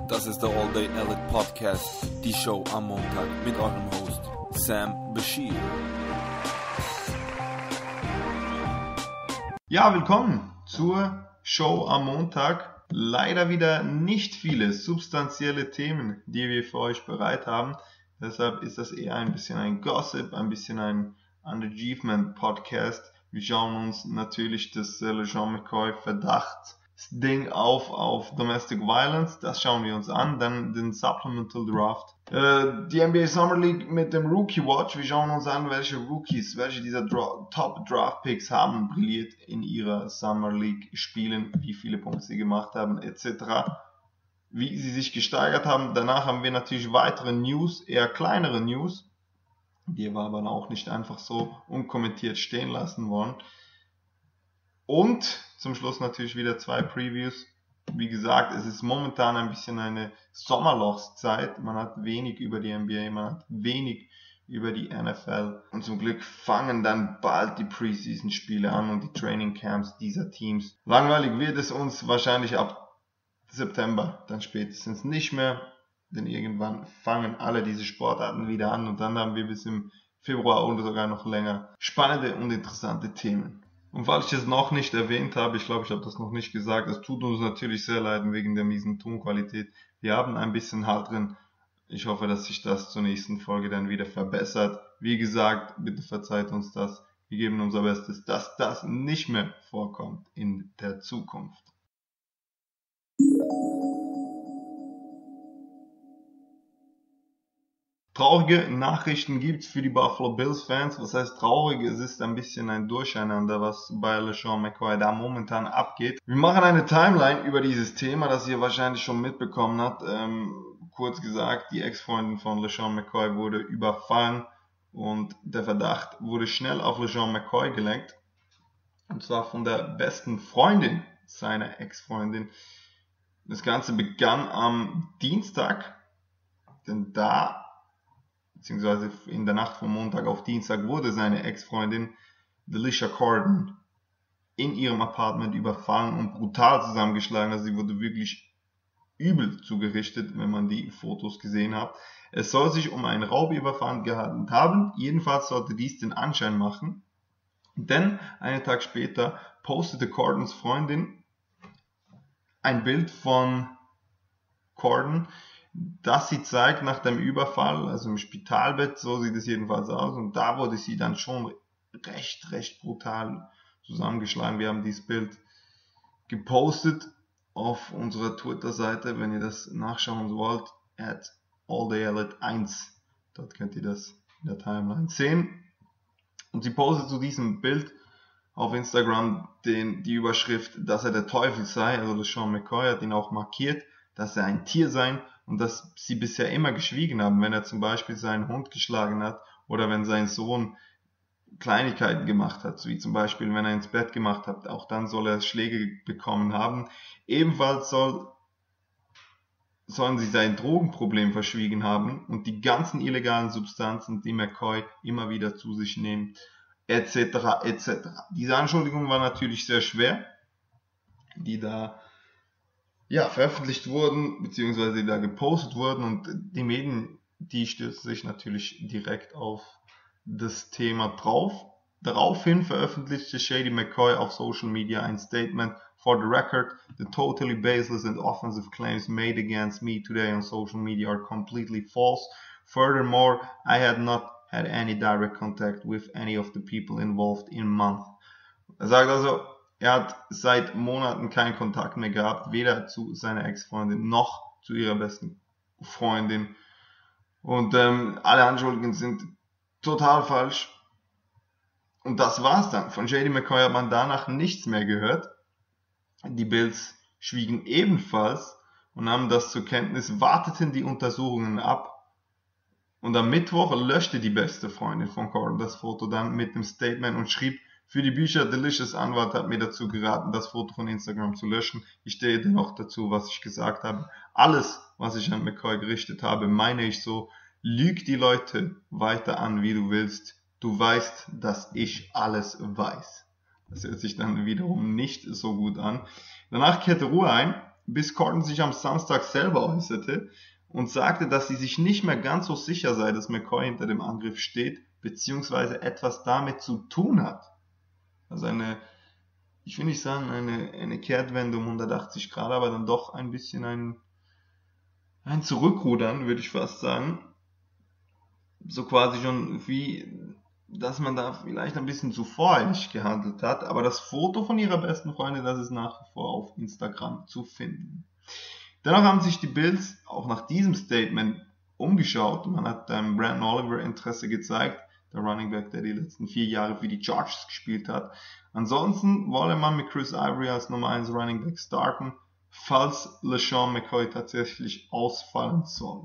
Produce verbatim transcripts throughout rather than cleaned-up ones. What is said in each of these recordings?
Das ist der All Day Elite Podcast, die Show am Montag mit eurem Host Sam Bashir. Ja, willkommen zur Show am Montag. Leider wieder nicht viele substanzielle Themen, die wir für euch bereit haben. Deshalb ist das eher ein bisschen ein Gossip, ein bisschen ein Underachievement Podcast. Wir schauen uns natürlich das äh, LeSean McCoy Verdachtsding auf auf Domestic Violence. Das schauen wir uns an. Dann den Supplemental Draft. Äh, die N B A Summer League mit dem Rookie Watch. Wir schauen uns an, welche Rookies, welche dieser Dra- Top Draft Picks haben brilliert in ihrer Summer League Spielen, wie viele Punkte sie gemacht haben, et cetera. Wie sie sich gesteigert haben. Danach haben wir natürlich weitere News, eher kleinere News. Die wir aber auch nicht einfach so unkommentiert stehen lassen wollen. Und zum Schluss natürlich wieder zwei Previews. Wie gesagt, es ist momentan ein bisschen eine Sommerlochszeit. Man hat wenig über die N B A, man hat wenig über die N F L. Und zum Glück fangen dann bald die Preseason-Spiele an und die Training Camps dieser Teams. Langweilig wird es uns wahrscheinlich ab September dann spätestens nicht mehr. Denn irgendwann fangen alle diese Sportarten wieder an und dann haben wir bis im Februar oder sogar noch länger spannende und interessante Themen. Und falls ich es noch nicht erwähnt habe, ich glaube, ich habe das noch nicht gesagt, es tut uns natürlich sehr leid wegen der miesen Tonqualität. Wir haben ein bisschen Halt drin. Ich hoffe, dass sich das zur nächsten Folge dann wieder verbessert. Wie gesagt, bitte verzeiht uns das. Wir geben unser Bestes, dass das nicht mehr vorkommt in der Zukunft. Traurige Nachrichten gibt's für die Buffalo Bills Fans. Was heißt traurig? Es ist ein bisschen ein Durcheinander, was bei LeSean McCoy da momentan abgeht. Wir machen eine Timeline über dieses Thema, das ihr wahrscheinlich schon mitbekommen habt. Ähm, kurz gesagt, die Ex-Freundin von LeSean McCoy wurde überfallen und der Verdacht wurde schnell auf LeSean McCoy gelenkt. Und zwar von der besten Freundin seiner Ex-Freundin. Das Ganze begann am Dienstag, denn da beziehungsweise in der Nacht von Montag auf Dienstag wurde seine Ex-Freundin Delisha Corden in ihrem Apartment überfallen und brutal zusammengeschlagen. Also sie wurde wirklich übel zugerichtet, wenn man die Fotos gesehen hat. Es soll sich um einen Raubüberfall gehandelt haben. Jedenfalls sollte dies den Anschein machen. Denn einen Tag später postete Cordens Freundin ein Bild von Corden, das sie zeigt nach dem Überfall, also im Spitalbett, so sieht es jedenfalls aus. Und da wurde sie dann schon recht, recht brutal zusammengeschlagen. Wir haben dieses Bild gepostet auf unserer Twitter-Seite, wenn ihr das nachschauen wollt, at alldayelite eins. Dort könnt ihr das in der Timeline sehen. Und sie postet zu diesem Bild auf Instagram den, die Überschrift, dass er der Teufel sei. Also LeSean McCoy hat ihn auch markiert, dass er ein Tier sei und dass sie bisher immer geschwiegen haben, wenn er zum Beispiel seinen Hund geschlagen hat oder wenn sein Sohn Kleinigkeiten gemacht hat, wie zum Beispiel, wenn er ins Bett gemacht hat, auch dann soll er Schläge bekommen haben. Ebenfalls soll, sollen sie sein Drogenproblem verschwiegen haben und die ganzen illegalen Substanzen, die McCoy immer wieder zu sich nimmt, et cetera et cetera. Diese Anschuldigungen waren natürlich sehr schwer, die da ja, veröffentlicht wurden, beziehungsweise die da gepostet wurden und die Medien, die stürzen sich natürlich direkt auf das Thema drauf. Daraufhin veröffentlichte Shady McCoy auf Social Media ein Statement: For the record, the totally baseless and offensive claims made against me today on social media are completely false. Furthermore, I had not had any direct contact with any of the people involved in month. Er sagt also, er hat seit Monaten keinen Kontakt mehr gehabt, weder zu seiner Ex-Freundin noch zu ihrer besten Freundin. Und ähm, alle Anschuldigungen sind total falsch. Und das war's dann. Von Shady McCoy hat man danach nichts mehr gehört. Die Bills schwiegen ebenfalls und nahmen das zur Kenntnis, warteten die Untersuchungen ab. Und am Mittwoch löschte die beste Freundin von Corden das Foto dann mit dem Statement und schrieb: Für die Bücher Delicious Anwalt hat mir dazu geraten, das Foto von Instagram zu löschen. Ich stehe dennoch dazu, was ich gesagt habe. Alles, was ich an McCoy gerichtet habe, meine ich so. Lüg die Leute weiter an, wie du willst. Du weißt, dass ich alles weiß. Das hört sich dann wiederum nicht so gut an. Danach kehrte Ruhe ein. bis Carton sich am Samstag selber äußerte und sagte, dass sie sich nicht mehr ganz so sicher sei, dass McCoy hinter dem Angriff steht, beziehungsweise etwas damit zu tun hat. Also eine, ich will nicht sagen, eine, eine Kehrtwende um hundertachtzig Grad, aber dann doch ein bisschen ein, ein Zurückrudern, würde ich fast sagen. So quasi schon wie, dass man da vielleicht ein bisschen zu voreilig gehandelt hat, aber das Foto von ihrer besten Freundin, das ist nach wie vor auf Instagram zu finden. Dennoch haben sich die Bills auch nach diesem Statement umgeschaut. Man hat ähm, Brandon Oliver Interesse gezeigt, der Running Back, der die letzten vier Jahre für die Chargers gespielt hat. Ansonsten wolle man mit Chris Ivory als Nummer eins Running Back starten, falls LeSean McCoy tatsächlich ausfallen soll.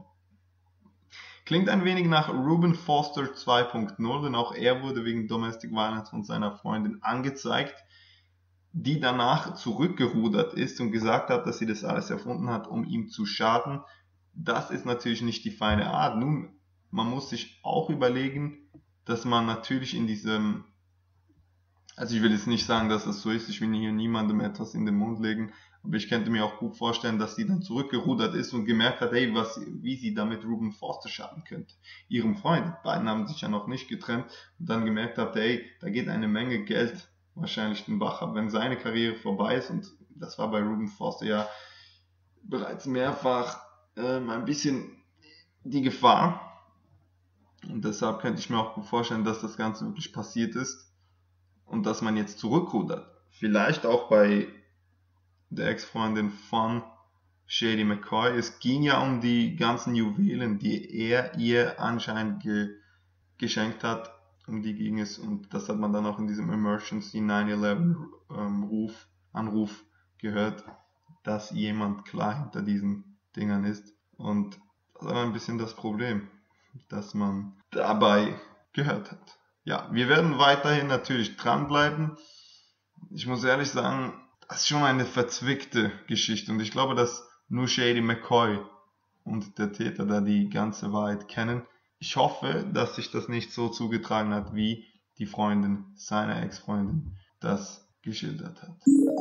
Klingt ein wenig nach Reuben Foster zwei Punkt null, denn auch er wurde wegen Domestic Violence von seiner Freundin angezeigt, die danach zurückgerudert ist und gesagt hat, dass sie das alles erfunden hat, um ihm zu schaden. Das ist natürlich nicht die feine Art. Nun, man muss sich auch überlegen, dass man natürlich in diesem, also ich will jetzt nicht sagen, dass das so ist, ich will hier niemandem etwas in den Mund legen, aber ich könnte mir auch gut vorstellen, dass sie dann zurückgerudert ist und gemerkt hat, hey, was, wie sie damit Reuben Foster schaden könnte. Ihrem Freund, beiden haben sich ja noch nicht getrennt und dann gemerkt hat, hey, da geht eine Menge Geld wahrscheinlich den Bach ab, wenn seine Karriere vorbei ist, und das war bei Reuben Foster ja bereits mehrfach ähm, ein bisschen die Gefahr, und deshalb könnte ich mir auch gut vorstellen, dass das Ganze wirklich passiert ist und dass man jetzt zurückrudert. Vielleicht auch bei der Ex-Freundin von Shady McCoy. Es ging ja um die ganzen Juwelen, die er ihr anscheinend ge- geschenkt hat. Um die ging es, und das hat man dann auch in diesem Emergency neun elf ähm, Ruf, Anruf gehört, dass jemand klar hinter diesen Dingern ist. Und das war ein bisschen das Problem, dass man dabei gehört hat. Ja, wir werden weiterhin natürlich dranbleiben. Ich muss ehrlich sagen, das ist schon eine verzwickte Geschichte, und ich glaube, dass nur Shady McCoy und der Täter da die ganze Wahrheit kennen. Ich hoffe, dass sich das nicht so zugetragen hat, wie die Freundin seiner Ex-Freundin das geschildert hat.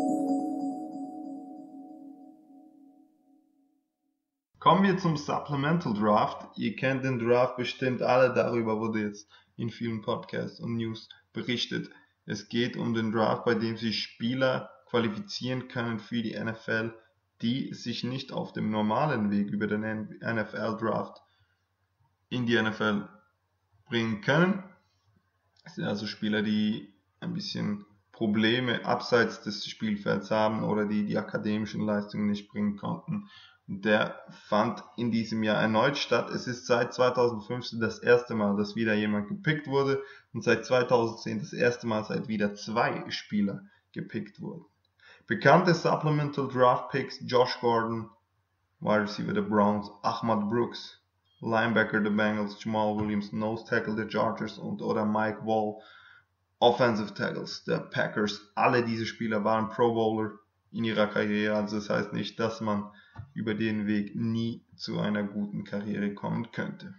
Kommen wir zum Supplemental Draft. Ihr kennt den Draft bestimmt alle, darüber wurde jetzt in vielen Podcasts und News berichtet. Es geht um den Draft, bei dem sich Spieler qualifizieren können für die N F L, die sich nicht auf dem normalen Weg über den N F L Draft in die N F L bringen können. Das sind also Spieler, die ein bisschen Probleme abseits des Spielfelds haben oder die die akademischen Leistungen nicht bringen konnten. Und der fand in diesem Jahr erneut statt. Es ist seit zweitausendfünfzehn das erste Mal, dass wieder jemand gepickt wurde, und seit zweitausendzehn das erste Mal, seit wieder zwei Spieler gepickt wurden. Bekannte Supplemental Draft Picks: Josh Gordon, Wide Receiver der Browns, Ahmad Brooks, Linebacker der Bengals, Jamal Williams, Nose Tackle der Chargers und oder Mike Wall, Offensive Tackles der Packers. Alle diese Spieler waren Pro Bowler in ihrer Karriere, also das heißt nicht, dass man über den Weg nie zu einer guten Karriere kommen könnte.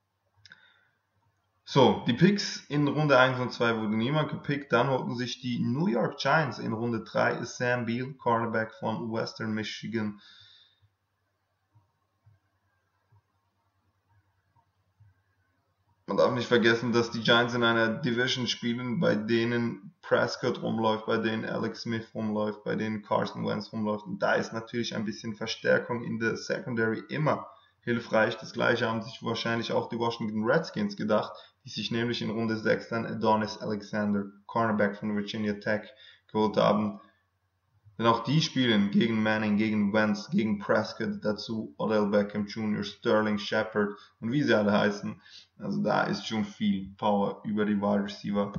So, die Picks in Runde eins und zwei wurde niemand gepickt. Dann holten sich die New York Giants in Runde drei Sam Beal, Cornerback von Western Michigan. Man darf nicht vergessen, dass die Giants in einer Division spielen, bei denen Prescott rumläuft, bei denen Alex Smith rumläuft, bei denen Carson Wentz rumläuft. Und da ist natürlich ein bisschen Verstärkung in der Secondary immer hilfreich. Das gleiche haben sich wahrscheinlich auch die Washington Redskins gedacht, die sich nämlich in Runde sechs dann Adonis Alexander, Cornerback von Virginia Tech, geholt haben. Denn auch die spielen gegen Manning, gegen Wentz, gegen Prescott, dazu Odell Beckham Junior, Sterling Shepard und wie sie alle heißen. Also da ist schon viel Power über die Wide Receiver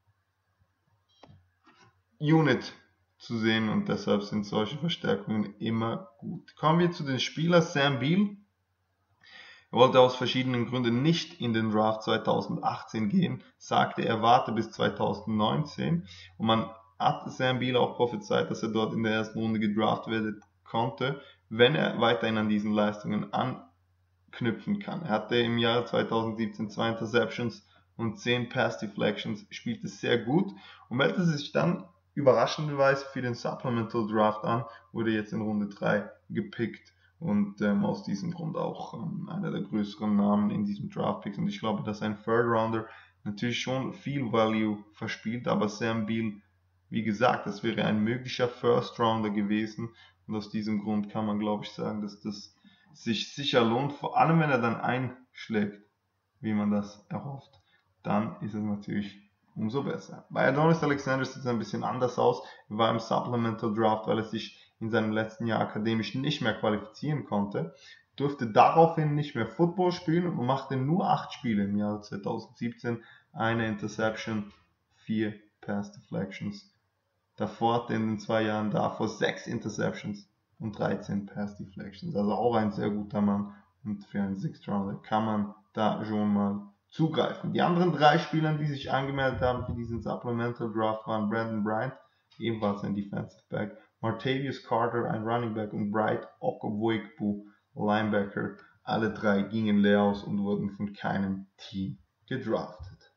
Unit zu sehen, und deshalb sind solche Verstärkungen immer gut. Kommen wir zu den Spielern. Sam Beal. Er wollte aus verschiedenen Gründen nicht in den Draft zweitausendachtzehn gehen, sagte, er warte bis zweitausendneunzehn, und man hat Sam Beal auch prophezeit, dass er dort in der ersten Runde gedraftet werden konnte, wenn er weiterhin an diesen Leistungen anknüpfen kann. Er hatte im Jahr zweitausendsiebzehn zwei Interceptions und zehn Pass Deflections, spielte sehr gut und meldete sich dann überraschenderweise für den Supplemental Draft an, wurde jetzt in Runde drei gepickt und ähm, aus diesem Grund auch ähm, einer der größeren Namen in diesem Draft Picks. Und ich glaube, dass ein Third Rounder natürlich schon viel Value verspielt, aber Sam Beal, wie gesagt, das wäre ein möglicher First Rounder gewesen und aus diesem Grund kann man, glaube ich, sagen, dass das sich sicher lohnt, vor allem wenn er dann einschlägt, wie man das erhofft, dann ist es natürlich umso besser. Bei Adonis Alexander sieht es ein bisschen anders aus. Er war im Supplemental Draft, weil er sich in seinem letzten Jahr akademisch nicht mehr qualifizieren konnte, durfte daraufhin nicht mehr Football spielen und machte nur acht Spiele im Jahr zweitausendsiebzehn, eine Interception, vier Pass Deflections. Davor hatte in den zwei Jahren davor sechs Interceptions und dreizehn Pass Deflections. Also auch ein sehr guter Mann und für einen Sixth Rounder kann man da schon mal zugreifen. Die anderen drei Spieler, die sich angemeldet haben für diesen Supplemental Draft, waren Brandon Bryant, ebenfalls ein Defensive Back, Martavius Carter, ein Running Back und Bright Okoboikbu, Linebacker. Alle drei gingen leer aus und wurden von keinem Team gedraftet.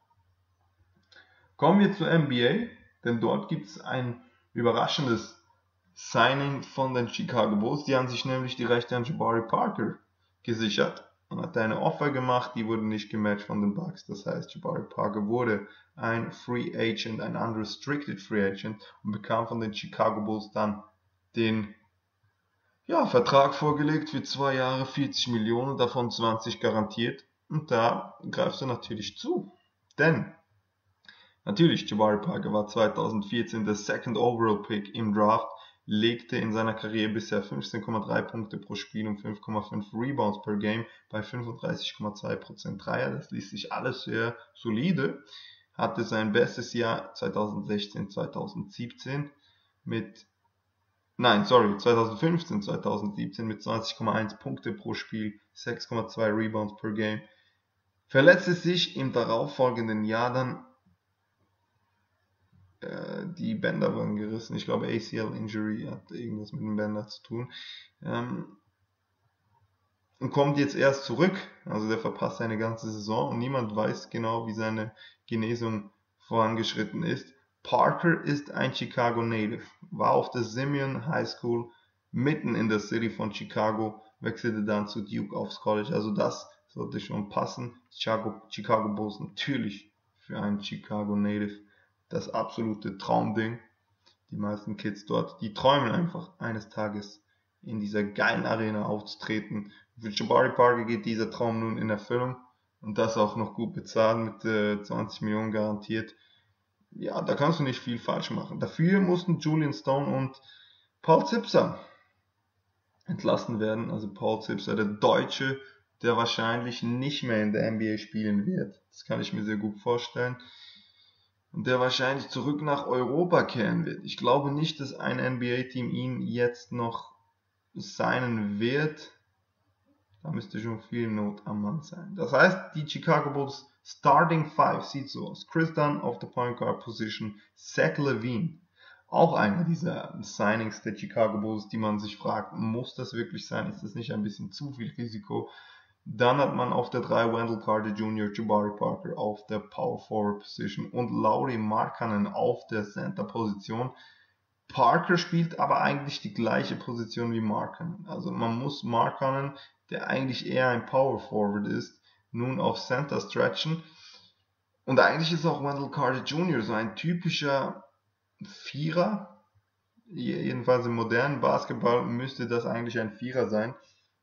Kommen wir zur N B A, denn dort gibt es ein überraschendes Signing von den Chicago Bulls. Die haben sich nämlich die Rechte an Jabari Parker gesichert. Man hat eine Offer gemacht, die wurde nicht gematcht von den Bucks. Das heißt, Jabari Parker wurde ein Free Agent, ein unrestricted Free Agent und bekam von den Chicago Bulls dann den ja, Vertrag vorgelegt für zwei Jahre, vierzig Millionen, davon zwanzig garantiert. Und da greifst du natürlich zu. Denn natürlich, Jabari Parker war zweitausendvierzehn der Second Overall Pick im Draft, legte in seiner Karriere bisher fünfzehn Komma drei Punkte pro Spiel und fünf Komma fünf Rebounds per Game bei fünfunddreißig Komma zwei Prozent Dreier. Das liest sich alles sehr solide. Hatte sein bestes Jahr zweitausendsechzehn, zweitausendsiebzehn mit, nein, sorry, zweitausendfünfzehn, zweitausendsiebzehn mit zwanzig Komma eins Punkte pro Spiel, sechs Komma zwei Rebounds per Game. Verletzte sich im darauffolgenden Jahr dann, die Bänder wurden gerissen. Ich glaube, A C L-Injury hat irgendwas mit den Bändern zu tun. Ähm, und kommt jetzt erst zurück. Also der verpasst eine ganze Saison und niemand weiß genau, wie seine Genesung vorangeschritten ist. Parker ist ein Chicago Native, war auf der Simeon High School mitten in der City von Chicago, wechselte dann zu Duke aufs College. Also das sollte schon passen. Chicago, Chicago Bulls natürlich für einen Chicago Native das absolute Traumding. Die meisten Kids dort, die träumen einfach eines Tages in dieser geilen Arena aufzutreten. Für Jabari Parker geht dieser Traum nun in Erfüllung und das auch noch gut bezahlt mit äh, zwanzig Millionen garantiert. Ja, da kannst du nicht viel falsch machen. Dafür mussten Julian Stone und Paul Zipser entlassen werden. Also Paul Zipser, der Deutsche, der wahrscheinlich nicht mehr in der N B A spielen wird. Das kann ich mir sehr gut vorstellen. Und der wahrscheinlich zurück nach Europa kehren wird. Ich glaube nicht, dass ein N B A-Team ihn jetzt noch signen wird. Da müsste schon viel Not am Mann sein. Das heißt, die Chicago Bulls Starting Five sieht so aus. Chris Dunn auf der Point Guard Position, Zach LaVine. Auch einer dieser Signings der Chicago Bulls, die man sich fragt, muss das wirklich sein? Ist das nicht ein bisschen zu viel Risiko? Dann hat man auf der drei Wendell Carter Junior, Jabari Parker auf der Power Forward Position und Lauri Markkanen auf der Center Position. Parker spielt aber eigentlich die gleiche Position wie Markkanen. Also man muss Markkanen, der eigentlich eher ein Power Forward ist, nun auf Center stretchen. Und eigentlich ist auch Wendell Carter Junior so ein typischer Vierer. Jedenfalls im modernen Basketball müsste das eigentlich ein Vierer sein.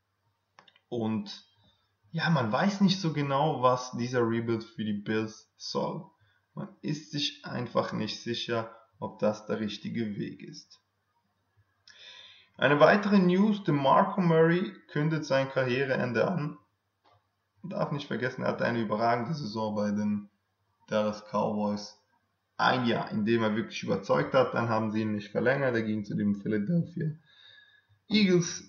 Und ja, man weiß nicht so genau, was dieser Rebuild für die Bills soll. Man ist sich einfach nicht sicher, ob das der richtige Weg ist. Eine weitere News, DeMarco Murray kündet sein Karriereende an. Man darf nicht vergessen, er hatte eine überragende Saison bei den Dallas Cowboys. Ein Jahr, in dem er wirklich überzeugt hat, dann haben sie ihn nicht verlängert, er ging zu den Philadelphia Eagles.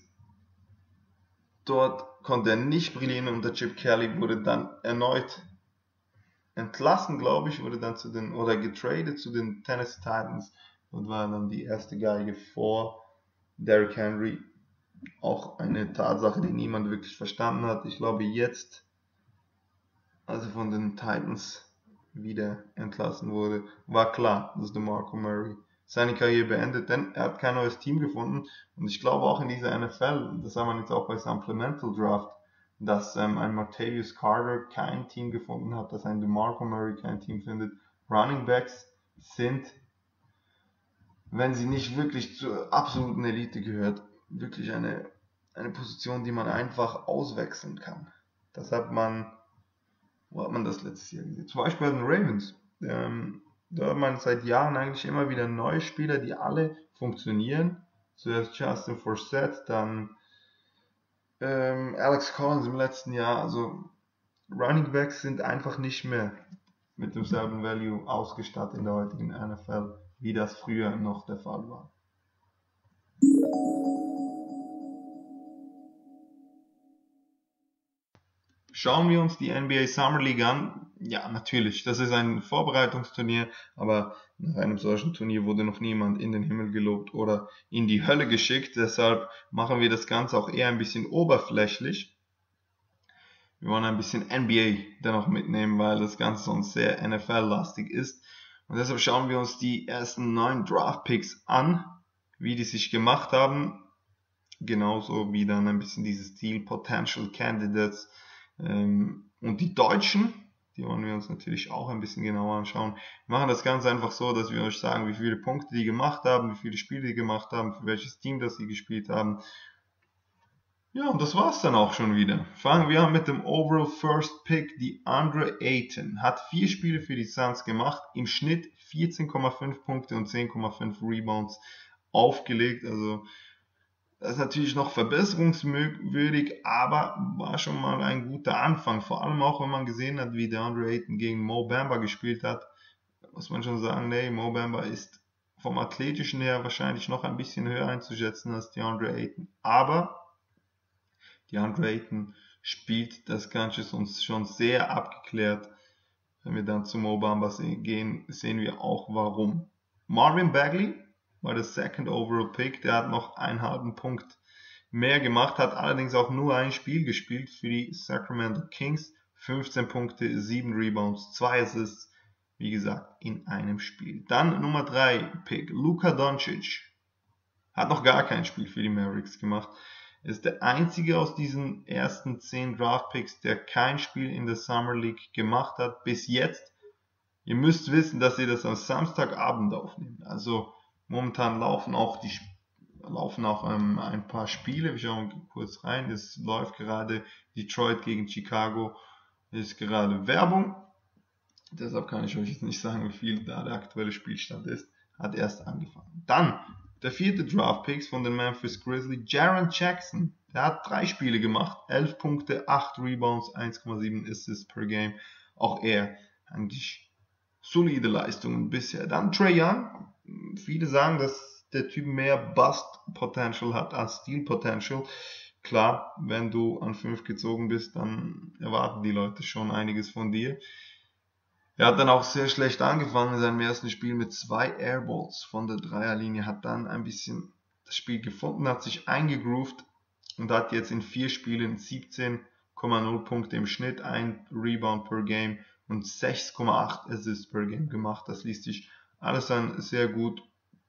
Dort konnte er nicht brillieren unter Chip Kelly, wurde dann erneut entlassen, glaube ich, wurde dann zu den, oder getradet zu den Tennessee Titans und war dann die erste Geige vor Derrick Henry. Auch eine Tatsache, die niemand wirklich verstanden hat. Ich glaube jetzt, als er von den Titans wieder entlassen wurde, war klar, dass DeMarco Murray seine Karriere beendet, denn er hat kein neues Team gefunden. Und ich glaube auch in dieser N F L, das haben wir jetzt auch bei Supplemental Draft, dass ähm, ein Martavius Carter kein Team gefunden hat, dass ein DeMarco Murray kein Team findet. Running Backs sind, wenn sie nicht wirklich zur absoluten Elite gehört, wirklich eine, eine Position, die man einfach auswechseln kann. Das hat man, wo hat man das letztes Jahr gesehen? Zum Beispiel bei den Ravens. Ähm, da hat man seit Jahren eigentlich immer wieder neue Spieler, die alle funktionieren. Zuerst Justin Forsett, dann ähm, Alex Collins im letzten Jahr. Also Running Backs sind einfach nicht mehr mit demselben Value ausgestattet in der heutigen N F L, wie das früher noch der Fall war. Schauen wir uns die N B A Summer League an. Ja, natürlich, das ist ein Vorbereitungsturnier, aber nach einem solchen Turnier wurde noch niemand in den Himmel gelobt oder in die Hölle geschickt. Deshalb machen wir das Ganze auch eher ein bisschen oberflächlich. Wir wollen ein bisschen N B A dennoch mitnehmen, weil das Ganze sonst sehr N F L-lastig ist. Und deshalb schauen wir uns die ersten neun Draft-Picks an, wie die sich gemacht haben. Genauso wie dann ein bisschen dieses Deal Potential Candidates. Ähm, und die Deutschen, die wollen wir uns natürlich auch ein bisschen genauer anschauen. Wir machen das Ganze einfach so, dass wir euch sagen, wie viele Punkte die gemacht haben, wie viele Spiele die gemacht haben, für welches Team das sie gespielt haben. Ja, und das war's dann auch schon wieder. Fangen wir an mit dem Overall First Pick. DeAndre Ayton hat vier Spiele für die Suns gemacht, im Schnitt vierzehn Komma fünf Punkte und zehn Komma fünf Rebounds aufgelegt. Also das ist natürlich noch verbesserungswürdig, aber war schon mal ein guter Anfang. Vor allem auch, wenn man gesehen hat, wie DeAndre Ayton gegen Mo Bamba gespielt hat, muss man schon sagen, nee, Mo Bamba ist vom Athletischen her wahrscheinlich noch ein bisschen höher einzuschätzen als DeAndre Ayton. Aber DeAndre Ayton spielt das Ganze uns schon sehr abgeklärt. Wenn wir dann zu Mo Bamba gehen, sehen wir auch warum. Marvin Bagley war der Second Overall Pick. Der hat noch einen halben Punkt mehr gemacht, hat allerdings auch nur ein Spiel gespielt für die Sacramento Kings. fünfzehn Punkte, sieben Rebounds, zwei Assists, wie gesagt, in einem Spiel. Dann Nummer drei Pick, Luka Doncic. Hat noch gar kein Spiel für die Mavericks gemacht. Ist der einzige aus diesen ersten zehn Draft-Picks, der kein Spiel in der Summer League gemacht hat, bis jetzt. Ihr müsst wissen, dass ihr das am Samstagabend aufnehmt. Also momentan laufen auch die laufen auch ähm, ein paar Spiele. Wir schauen kurz rein. Es läuft gerade Detroit gegen Chicago. Ist gerade Werbung. Deshalb kann ich euch jetzt nicht sagen, wie viel da der aktuelle Spielstand ist. Hat erst angefangen. Dann der vierte Draft-Picks von den Memphis Grizzlies, Jaren Jackson. Der hat drei Spiele gemacht, elf Punkte, acht Rebounds, eins Komma sieben Assists per Game. Auch er eigentlich solide Leistungen bisher. Dann Trae Young. Viele sagen, dass der Typ mehr Bust-Potential hat als Steal-Potential. Klar, wenn du an fünf gezogen bist, dann erwarten die Leute schon einiges von dir. Er hat dann auch sehr schlecht angefangen in seinem ersten Spiel mit zwei Airballs von der Dreierlinie, hat dann ein bisschen das Spiel gefunden, hat sich eingegroovt und hat jetzt in vier Spielen siebzehn Komma null Punkte im Schnitt, ein Rebound per Game und sechs Komma acht Assists per Game gemacht. Das liest sich alles dann sehr gut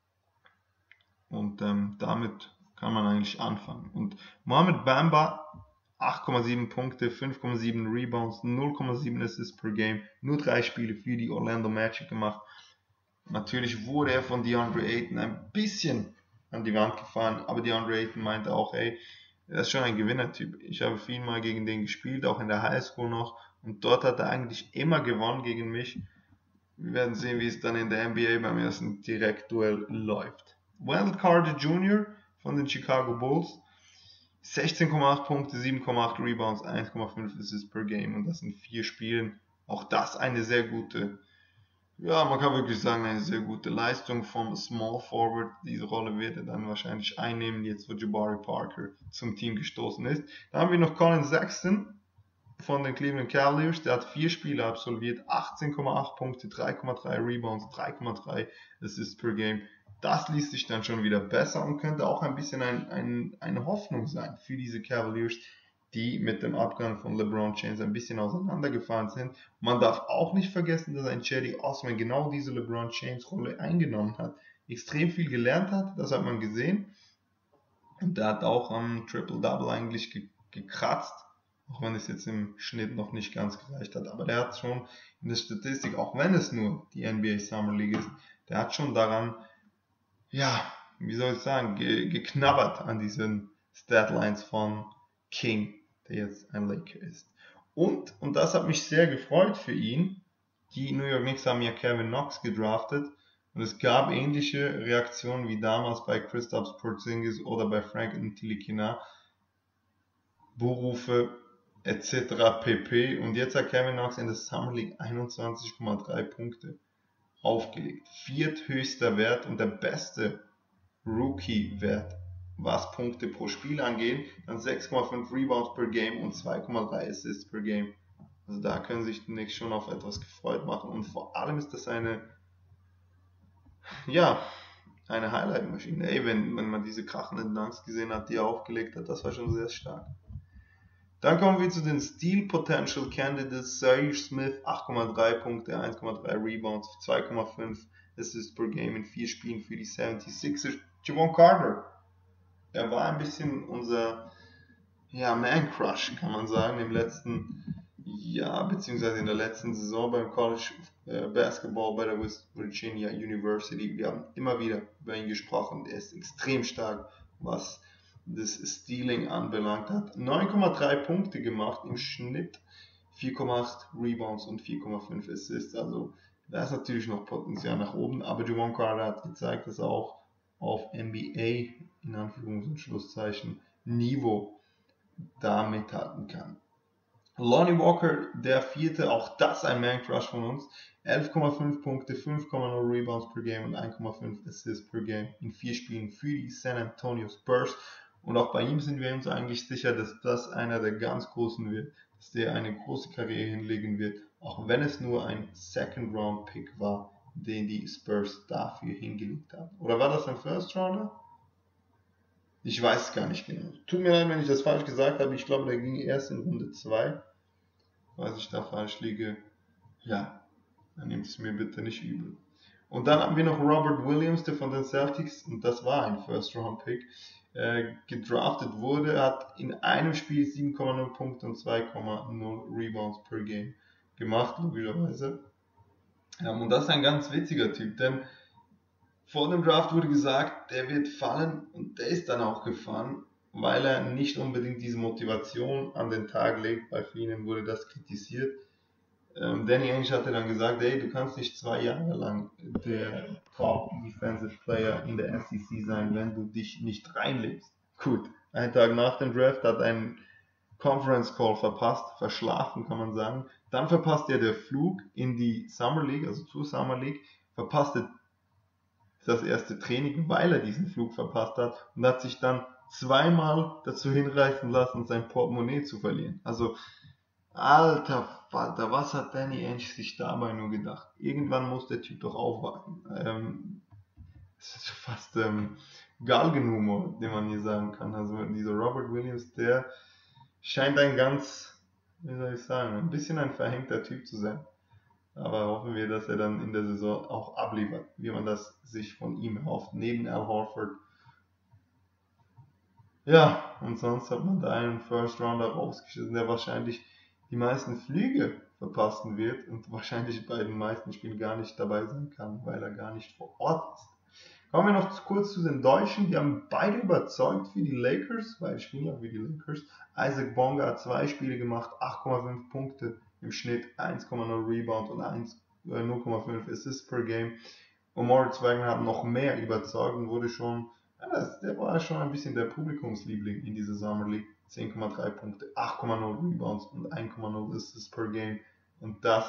und ähm, damit kann man eigentlich anfangen. Und Mohamed Bamba, acht Komma sieben Punkte, fünf Komma sieben Rebounds, null Komma sieben Assists per Game, nur drei Spiele für die Orlando Magic gemacht. Natürlich wurde er von DeAndre Ayton ein bisschen an die Wand gefahren, aber DeAndre Ayton meinte auch, ey, er ist schon ein Gewinnertyp. Ich habe viel mal gegen den gespielt, auch in der Highschool noch, und dort hat er eigentlich immer gewonnen gegen mich. Wir werden sehen, wie es dann in der N B A beim ersten Direktduell läuft. Wendell Carter Junior von den Chicago Bulls, sechzehn Komma acht Punkte, sieben Komma acht Rebounds, eins Komma fünf Assists per Game und das in vier Spielen. Auch das eine sehr gute, ja, man kann wirklich sagen, eine sehr gute Leistung vom Small Forward. Diese Rolle wird er dann wahrscheinlich einnehmen, jetzt wo Jabari Parker zum Team gestoßen ist. Dann haben wir noch Colin Sexton von den Cleveland Cavaliers. Der hat vier Spiele absolviert, achtzehn Komma acht Punkte, drei Komma drei Rebounds, drei Komma drei Assists per Game. Das liest sich dann schon wieder besser und könnte auch ein bisschen ein, ein, eine Hoffnung sein für diese Cavaliers, die mit dem Abgang von LeBron James ein bisschen auseinandergefahren sind. Man darf auch nicht vergessen, dass ein Cedi Osman genau diese LeBron James Rolle eingenommen hat extrem viel gelernt hat, das hat man gesehen. Und der hat auch am Triple-Double eigentlich ge- gekratzt, auch wenn es jetzt im Schnitt noch nicht ganz gereicht hat. Aber der hat schon in der Statistik, auch wenn es nur die N B A Summer League ist, der hat schon daran, ja, wie soll ich sagen, ge- geknabbert an diesen Statlines von King, der jetzt ein Laker ist. Und, und das hat mich sehr gefreut für ihn, die New York Knicks haben ja Kevin Knox gedraftet und es gab ähnliche Reaktionen wie damals bei Kristaps Porzingis oder bei Frank Ntilikina, Buhrufe et cetera pp. Und jetzt hat Kevin Knox in der Summer League einundzwanzig Komma drei Punkte aufgelegt. Vierthöchster Wert und der beste Rookie-Wert, was Punkte pro Spiel angeht. Dann sechs Komma fünf Rebounds per Game und zwei Komma drei Assists per Game. Also da können sich die Knicks schon auf etwas gefreut machen. Und vor allem ist das eine, ja, eine Highlight-Maschine. Ey, wenn, wenn man diese krachenden Dunks gesehen hat, die er aufgelegt hat, das war schon sehr stark. Dann kommen wir zu den Steal Potential Candidates. Zaire Smith, acht Komma drei Punkte, eins Komma drei Rebounds, zwei Komma fünf Assists per Game in vier Spielen für die seventy-sixers. Javon Carter, er war ein bisschen unser, ja, Man-Crush, kann man sagen, im letzten Jahr, beziehungsweise in der letzten Saison beim College äh, Basketball bei der West Virginia University. Wir haben immer wieder über ihn gesprochen. Er ist extrem stark, was das Stealing anbelangt hat. neun Komma drei Punkte gemacht im Schnitt, vier Komma acht Rebounds und vier Komma fünf Assists. Also da ist natürlich noch Potenzial nach oben, aber Javon Carter hat gezeigt, dass er auch auf N B A, in Anführungs- und Schlusszeichen, Niveau da mithalten kann. Lonnie Walker, der vierte, auch das ein Man-Crush von uns, elf Komma fünf Punkte, fünf Komma null Rebounds per Game und eins Komma fünf Assists per Game in vier Spielen für die San Antonio Spurs. Und auch bei ihm sind wir uns eigentlich sicher, dass das einer der ganz Großen wird, dass der eine große Karriere hinlegen wird, auch wenn es nur ein Second-Round-Pick war, den die Spurs dafür hingelegt haben. Oder war das ein First-Rounder? Ich weiß es gar nicht genau. Tut mir leid, wenn ich das falsch gesagt habe. Ich glaube, der ging erst in Runde zwei. Falls ich da falsch liege, ja, dann nehmt es mir bitte nicht übel. Und dann haben wir noch Robert Williams, der von den Celtics, und das war ein First-Round-Pick, äh, gedraftet wurde. Er hat in einem Spiel sieben Komma null Punkte und zwei Komma null Rebounds per Game gemacht, logischerweise. Ähm, und das ist ein ganz witziger Typ, denn vor dem Draft wurde gesagt, der wird fallen und der ist dann auch gefallen, weil er nicht unbedingt diese Motivation an den Tag legt. Bei vielen wurde das kritisiert. Ähm, Danny Ainge hatte dann gesagt, ey, du kannst nicht zwei Jahre lang der Top Defensive Player in der S E C sein, wenn du dich nicht reinlegst. Gut, einen Tag nach dem Draft hat er einen Conference Call verpasst, verschlafen kann man sagen. Dann verpasst er der Flug in die Summer League, also zur Summer League, verpasste das erste Training, weil er diesen Flug verpasst hat und hat sich dann zweimal dazu hinreißen lassen, sein Portemonnaie zu verlieren. Also, alter Vater, was hat Danny Ainge sich dabei nur gedacht? Irgendwann muss der Typ doch aufwachen. Ähm, das ist fast ähm, Galgenhumor, den man hier sagen kann. Also dieser Robert Williams, der scheint ein ganz, wie soll ich sagen, ein bisschen ein verhängter Typ zu sein. Aber hoffen wir, dass er dann in der Saison auch abliefert, wie man das sich von ihm erhofft, neben Al Horford. Ja, und sonst hat man da einen First Rounder rausgeschissen, der wahrscheinlich die meisten Flüge verpassen wird und wahrscheinlich bei den meisten Spielen gar nicht dabei sein kann, weil er gar nicht vor Ort ist. Kommen wir noch kurz zu den Deutschen. Die haben beide überzeugt für die Lakers, weil ich spiele ja für die Lakers. Isaac Bonga hat zwei Spiele gemacht, acht Komma fünf Punkte im Schnitt, eins Komma null Rebound und null Komma fünf Assists per Game. Und Moritz Wagner hat noch mehr überzeugt und wurde schon, ja, das, der war schon ein bisschen der Publikumsliebling in dieser Summer League. zehn Komma drei Punkte, acht Komma null Rebounds und eins Komma null Assists per Game. Und das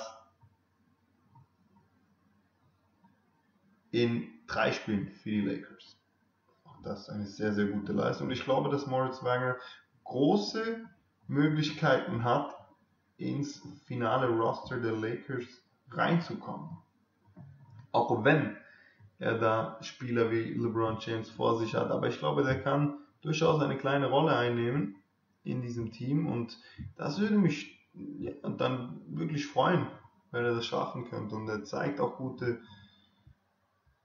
in drei Spielen für die Lakers. Auch das ist eine sehr, sehr gute Leistung. Und ich glaube, dass Moritz Wagner große Möglichkeiten hat, ins finale Roster der Lakers reinzukommen. Auch wenn er da Spieler wie LeBron James vor sich hat. Aber ich glaube, der kann durchaus eine kleine Rolle einnehmen in diesem Team. Und das würde mich ja, dann wirklich freuen, wenn er das schaffen könnte. Und er zeigt auch gute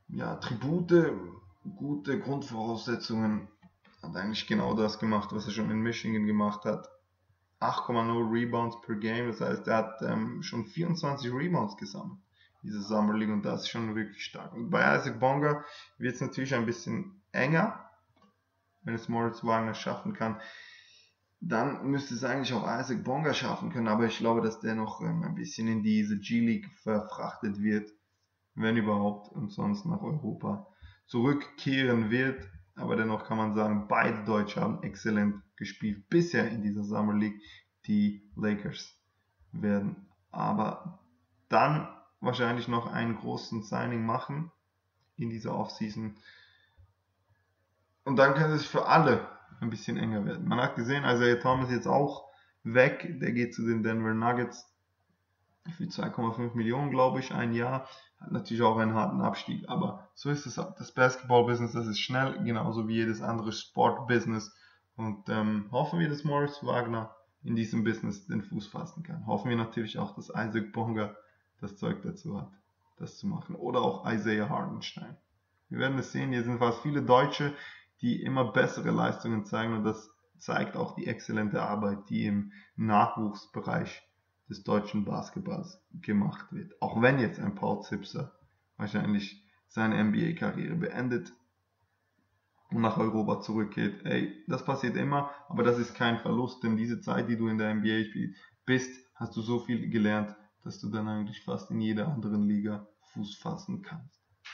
ja, Tribute, gute Grundvoraussetzungen. Hat eigentlich genau das gemacht, was er schon in Michigan gemacht hat. acht Komma null Rebounds per Game, das heißt, er hat ähm, schon vierundzwanzig Rebounds gesammelt, diese Summer League, und das ist schon wirklich stark. Und bei Isaac Bonga wird es natürlich ein bisschen enger, wenn es Moritz Wagner schaffen kann. Dann müsste es eigentlich auch Isaac Bonga schaffen können, aber ich glaube, dass der noch ähm, ein bisschen in diese G-League verfrachtet wird, wenn überhaupt, und sonst nach Europa zurückkehren wird. Aber dennoch kann man sagen, beide Deutsche haben exzellent gespielt bisher in dieser Summer League. Die Lakers werden aber dann wahrscheinlich noch einen großen Signing machen in dieser Offseason. Und dann kann es für alle ein bisschen enger werden. Man hat gesehen, Isaiah Thomas jetzt auch weg. Der geht zu den Denver Nuggets für zwei Komma fünf Millionen, glaube ich, ein Jahr. Hat natürlich auch einen harten Abstieg, aber so ist es. Das Basketball-Business, das ist schnell, genauso wie jedes andere Sport-Business. Und ähm, hoffen wir, dass Moritz Wagner in diesem Business den Fuß fassen kann. Hoffen wir natürlich auch, dass Isaac Bonga das Zeug dazu hat, das zu machen. Oder auch Isaiah Hartenstein. Wir werden es sehen. Hier sind fast viele Deutsche, die immer bessere Leistungen zeigen, und das zeigt auch die exzellente Arbeit, die im Nachwuchsbereich des deutschen Basketballs gemacht wird. Auch wenn jetzt ein Paul Zipser wahrscheinlich seine N B A-Karriere beendet und nach Europa zurückgeht. Ey, das passiert immer, aber das ist kein Verlust, denn diese Zeit, die du in der N B A bist, hast du so viel gelernt, dass du dann eigentlich fast in jeder anderen Liga Fuß fassen kannst.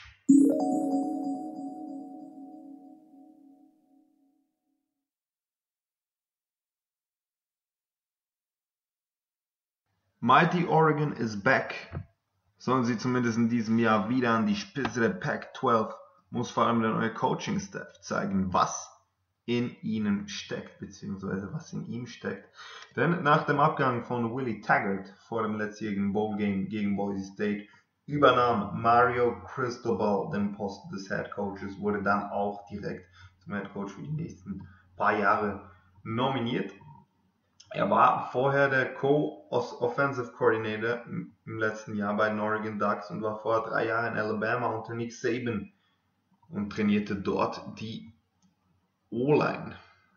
Mighty Oregon is back. Sollen sie zumindest in diesem Jahr wieder an die Spitze der Pac zwölf, muss vor allem der neue Coaching-Staff zeigen, was in ihnen steckt, beziehungsweise was in ihm steckt. Denn nach dem Abgang von Willie Taggart vor dem letztjährigen Bowl-Game gegen Boise State übernahm Mario Cristobal den Posten des Head Coaches, wurde dann auch direkt zum Head Coach für die nächsten paar Jahre nominiert. Er war vorher der Co-Offensive Coordinator im letzten Jahr bei den Oregon Ducks und war vorher drei Jahre in Alabama unter Nick Saban und trainierte dort die O-Line.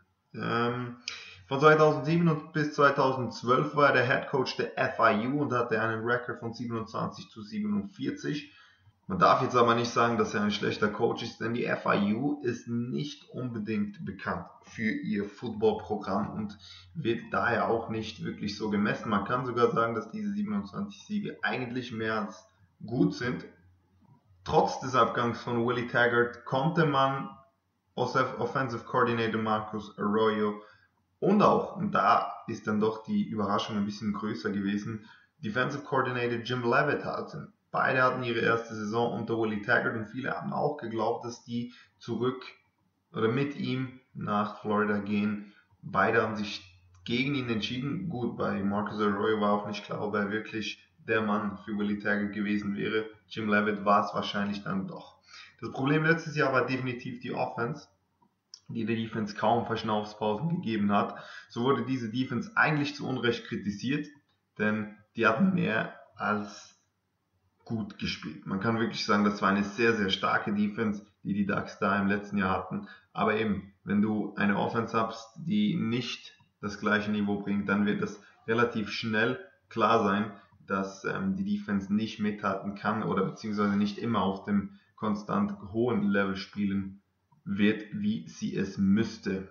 Ähm, von zweitausendsieben bis zweitausendzwölf war er der Head Coach der F I U und hatte einen Rekord von siebenundzwanzig zu siebenundvierzig. Man darf jetzt aber nicht sagen, dass er ein schlechter Coach ist, denn die F I U ist nicht unbedingt bekannt für ihr Footballprogramm und wird daher auch nicht wirklich so gemessen. Man kann sogar sagen, dass diese siebenundzwanzig Siege eigentlich mehr als gut sind. Trotz des Abgangs von Willie Taggart konnte man Offensive Coordinator Marcus Arroyo und auch, und da ist dann doch die Überraschung ein bisschen größer gewesen, Defensive Coordinator Jim Leavitt halten. Beide hatten ihre erste Saison unter Willie Taggart und viele haben auch geglaubt, dass die zurück oder mit ihm nach Florida gehen. Beide haben sich gegen ihn entschieden. Gut, bei Marcus Arroyo war auch nicht klar, ob er wirklich der Mann für Willie Taggart gewesen wäre. Jim Leavitt war es wahrscheinlich dann doch. Das Problem letztes Jahr war definitiv die Offense, die der Defense kaum Verschnaufspausen gegeben hat. So wurde diese Defense eigentlich zu Unrecht kritisiert, denn die hatten mehr als gut gespielt. Man kann wirklich sagen, das war eine sehr, sehr starke Defense, die die Ducks da im letzten Jahr hatten. Aber eben, wenn du eine Offense hast, die nicht das gleiche Niveau bringt, dann wird es relativ schnell klar sein, dass ähm, die Defense nicht mithalten kann oder beziehungsweise nicht immer auf dem konstant hohen Level spielen wird, wie sie es müsste.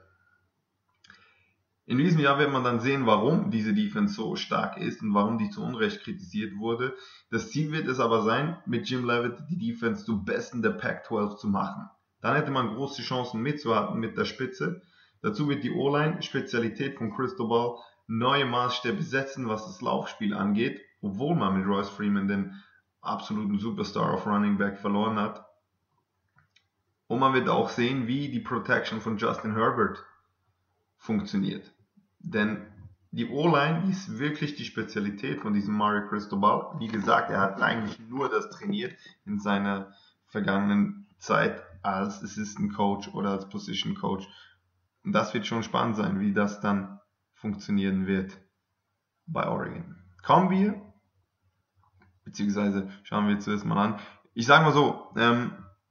In diesem Jahr wird man dann sehen, warum diese Defense so stark ist und warum die zu Unrecht kritisiert wurde. Das Ziel wird es aber sein, mit Jim Leavitt die Defense zum Besten der Pac zwölf zu machen. Dann hätte man große Chancen mitzuhalten mit der Spitze. Dazu wird die O-Line, Spezialität von Cristobal, neue Maßstäbe setzen, was das Laufspiel angeht, obwohl man mit Royce Freeman den absoluten Superstar auf Running Back verloren hat. Und man wird auch sehen, wie die Protection von Justin Herbert funktioniert. Denn die O-Line ist wirklich die Spezialität von diesem Mario Cristobal. Wie gesagt, er hat eigentlich nur das trainiert in seiner vergangenen Zeit als Assistant Coach oder als Position Coach. Und das wird schon spannend sein, wie das dann funktionieren wird bei Oregon. Kommen wir, beziehungsweise schauen wir zuerst mal an. Ich sage mal so, ähm,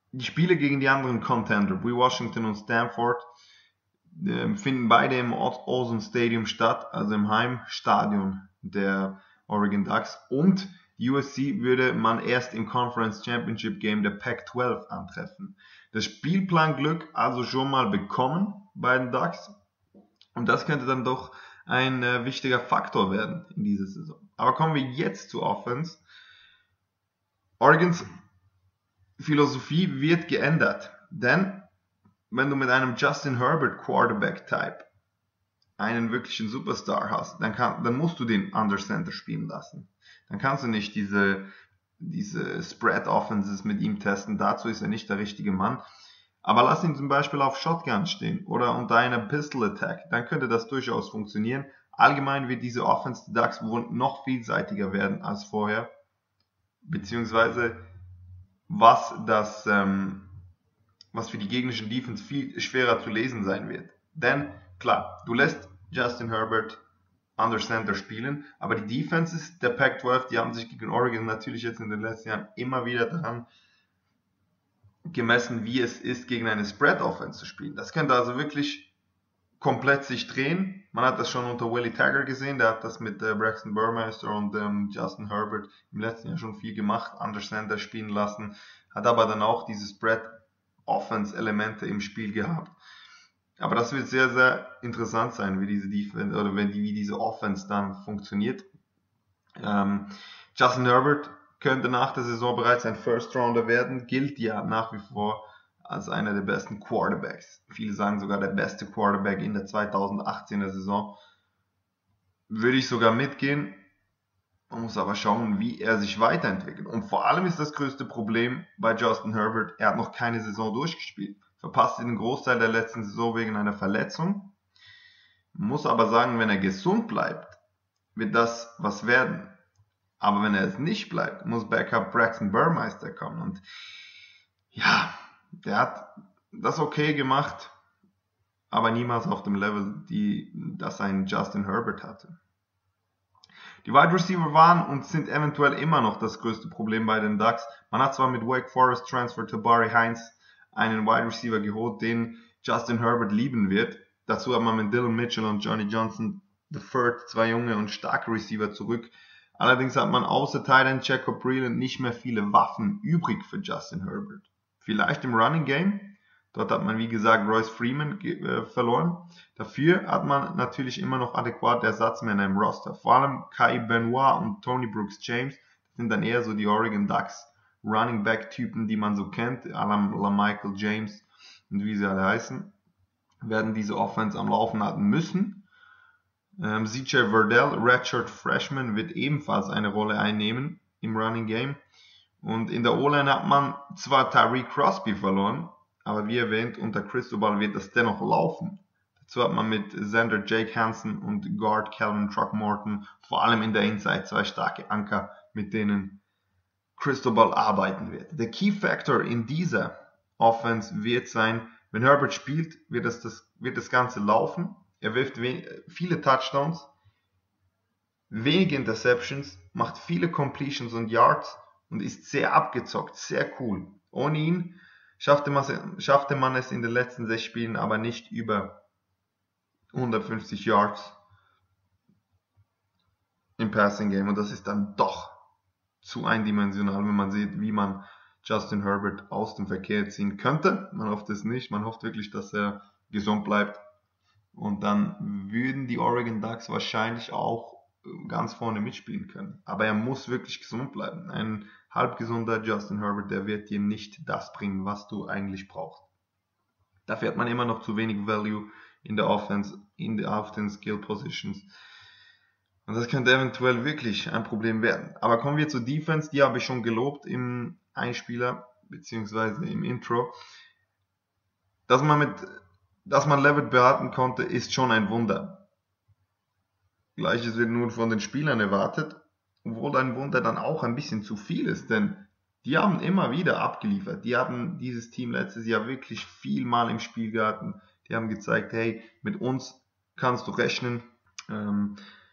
Die Spiele gegen die anderen Contender, wie Washington und Stanford, äh, finden beide im Awesome Stadium statt, also im Heimstadion der Oregon Ducks. Und die U S C würde man erst im Conference Championship Game der Pac zwölf antreffen. Das Spielplanglück also schon mal bekommen bei den Ducks. Und das könnte dann doch ein äh, wichtiger Faktor werden in dieser Saison. Aber kommen wir jetzt zur Offense. Oregons Philosophie wird geändert. Denn wenn du mit einem Justin Herbert Quarterback-Type einen wirklichen Superstar hast, dann, kann, dann musst du den Under Center spielen lassen. Dann kannst du nicht diese, diese Spread-Offenses mit ihm testen. Dazu ist er nicht der richtige Mann. Aber lass ihn zum Beispiel auf Shotgun stehen oder unter einem Pistol-Attack. Dann könnte das durchaus funktionieren. Allgemein wird diese Offense der Ducks wohl noch vielseitiger werden als vorher. Beziehungsweise was das, ähm, was für die gegnerischen Defense viel schwerer zu lesen sein wird. Denn klar, du lässt Justin Herbert Under Center spielen, aber die Defenses der Pac zwölf, die haben sich gegen Oregon natürlich jetzt in den letzten Jahren immer wieder daran gemessen, wie es ist, gegen eine Spread-Offense zu spielen. Das könnte also wirklich komplett sich drehen. Man hat das schon unter Willie Taggart gesehen, der hat das mit äh, Braxton Burmeister und ähm, Justin Herbert im letzten Jahr schon viel gemacht, Under Center spielen lassen, hat aber dann auch diese Spread-Offense-Elemente im Spiel gehabt. Aber das wird sehr, sehr interessant sein, wie diese Defense oder wenn die, wie diese Offense dann funktioniert. Ähm, Justin Herbert könnte nach der Saison bereits ein First Rounder werden, gilt ja nach wie vor als einer der besten Quarterbacks. Viele sagen sogar der beste Quarterback in der zweitausendachtzehner Saison. Würde ich sogar mitgehen. Man muss aber schauen, wie er sich weiterentwickelt. Und vor allem ist das größte Problem bei Justin Herbert, er hat noch keine Saison durchgespielt. Verpasste den Großteil der letzten Saison wegen einer Verletzung. Muss aber sagen, wenn er gesund bleibt, wird das was werden. Aber wenn er es nicht bleibt, muss Backup Braxton Burmeister kommen. Und ja, der hat das okay gemacht, aber niemals auf dem Level, die, das ein Justin Herbert hatte. Die Wide Receiver waren und sind eventuell immer noch das größte Problem bei den Ducks. Man hat zwar mit Wake Forest Transfer Tabari Hines einen Wide Receiver geholt, den Justin Herbert lieben wird. Dazu hat man mit Dylan Mitchell und Johnny Johnson the Third zwei junge und starke Receiver zurück. Allerdings hat man außer Tight End Jacob Breeland nicht mehr viele Waffen übrig für Justin Herbert. Vielleicht im Running Game. Dort hat man, wie gesagt, Royce Freeman äh, verloren. Dafür hat man natürlich immer noch adäquate Ersatzmänner im Roster. Vor allem Kai Benoit und Tony Brooks James sind dann eher so die Oregon Ducks Running Back Typen, die man so kennt. Alan LaMichael James und wie sie alle heißen, werden diese Offense am Laufen halten müssen. Ähm, C J Verdell, Redshirt Freshman, wird ebenfalls eine Rolle einnehmen im Running Game. Und in der O-Line hat man zwar Tyreek Crosby verloren, aber wie erwähnt, unter Cristobal wird das dennoch laufen. Dazu hat man mit Xander Jake Hansen und Guard Calvin Throckmorton vor allem in der Inside zwei starke Anker, mit denen Cristobal arbeiten wird. Der Key Factor in dieser Offense wird sein, wenn Herbert spielt, wird das, das, wird das Ganze laufen. Er wirft viele Touchdowns, wenige Interceptions, macht viele Completions und Yards und ist sehr abgezockt, sehr cool. Ohne ihn schaffte man, schaffte man es in den letzten sechs Spielen aber nicht über hundertfünfzig Yards im Passing Game. Und das ist dann doch zu eindimensional, wenn man sieht, wie man Justin Herbert aus dem Verkehr ziehen könnte. Man hofft es nicht. Man hofft wirklich, dass er gesund bleibt. Und dann würden die Oregon Ducks wahrscheinlich auch ganz vorne mitspielen können. Aber er muss wirklich gesund bleiben. Ein halbgesunder Justin Herbert, der wird dir nicht das bringen, was du eigentlich brauchst. Dafür hat man immer noch zu wenig Value in der Offense, in der auf den Skill Positions. Und das könnte eventuell wirklich ein Problem werden. Aber kommen wir zur Defense, die habe ich schon gelobt im Einspieler, beziehungsweise im Intro. Dass man mit, dass man Levitt behalten konnte, ist schon ein Wunder. Gleiches wird nun von den Spielern erwartet, obwohl ein Wunder dann auch ein bisschen zu viel ist, denn die haben immer wieder abgeliefert. Die haben dieses Team letztes Jahr wirklich viel mal im Spiel gehalten. Die haben gezeigt, hey, mit uns kannst du rechnen. Ähm,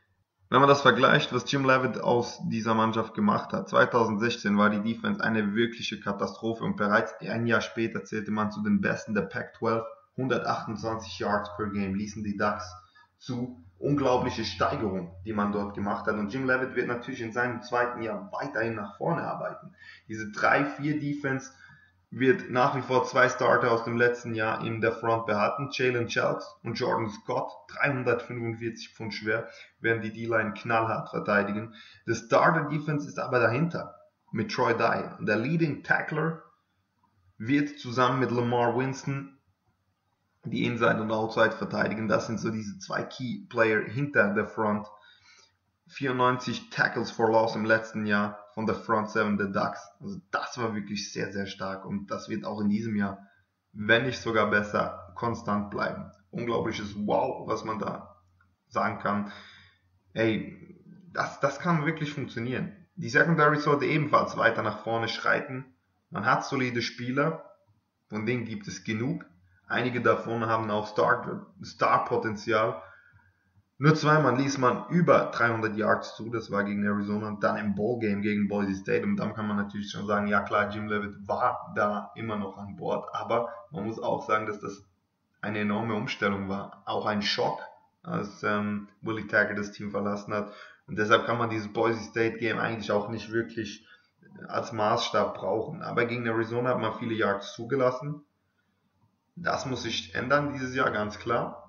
Wenn man das vergleicht, was Jim Leavitt aus dieser Mannschaft gemacht hat, zwanzig sechzehn war die Defense eine wirkliche Katastrophe und bereits ein Jahr später zählte man zu den Besten der Pac zwölf, hundertachtundzwanzig Yards per Game ließen die Ducks zu. Unglaubliche Steigerung, die man dort gemacht hat. Und Jim Leavitt wird natürlich in seinem zweiten Jahr weiterhin nach vorne arbeiten. Diese drei vier Defense wird nach wie vor zwei Starter aus dem letzten Jahr in der Front behalten. Jalen Chalks und Jordan Scott, dreihundertfünfundvierzig Pfund schwer, werden die D-Line knallhart verteidigen. Der Starter-Defense ist aber dahinter mit Troy Dye. Der Leading Tackler wird zusammen mit Lamar Winston die Inside und Outside verteidigen. Das sind so diese zwei Key-Player hinter der Front. vierundneunzig Tackles for Loss im letzten Jahr von der Front Seven der Ducks. Also das war wirklich sehr, sehr stark und das wird auch in diesem Jahr, wenn nicht sogar besser, konstant bleiben. Unglaubliches Wow, was man da sagen kann. Ey, das, das kann wirklich funktionieren. Die Secondary sollte ebenfalls weiter nach vorne schreiten. Man hat solide Spieler, von denen gibt es genug. Einige davon haben auch Star, Star-Potenzial. Nur zweimal ließ man über dreihundert Yards zu, das war gegen Arizona und dann im Bowl-Game gegen Boise State. Und dann kann man natürlich schon sagen, ja klar, Jim Leavitt war da immer noch an Bord, aber man muss auch sagen, dass das eine enorme Umstellung war. Auch ein Schock, als ähm, Willie Taggart das Team verlassen hat. Und deshalb kann man dieses Boise State Game eigentlich auch nicht wirklich als Maßstab brauchen. Aber gegen Arizona hat man viele Yards zugelassen. Das muss sich ändern dieses Jahr, ganz klar.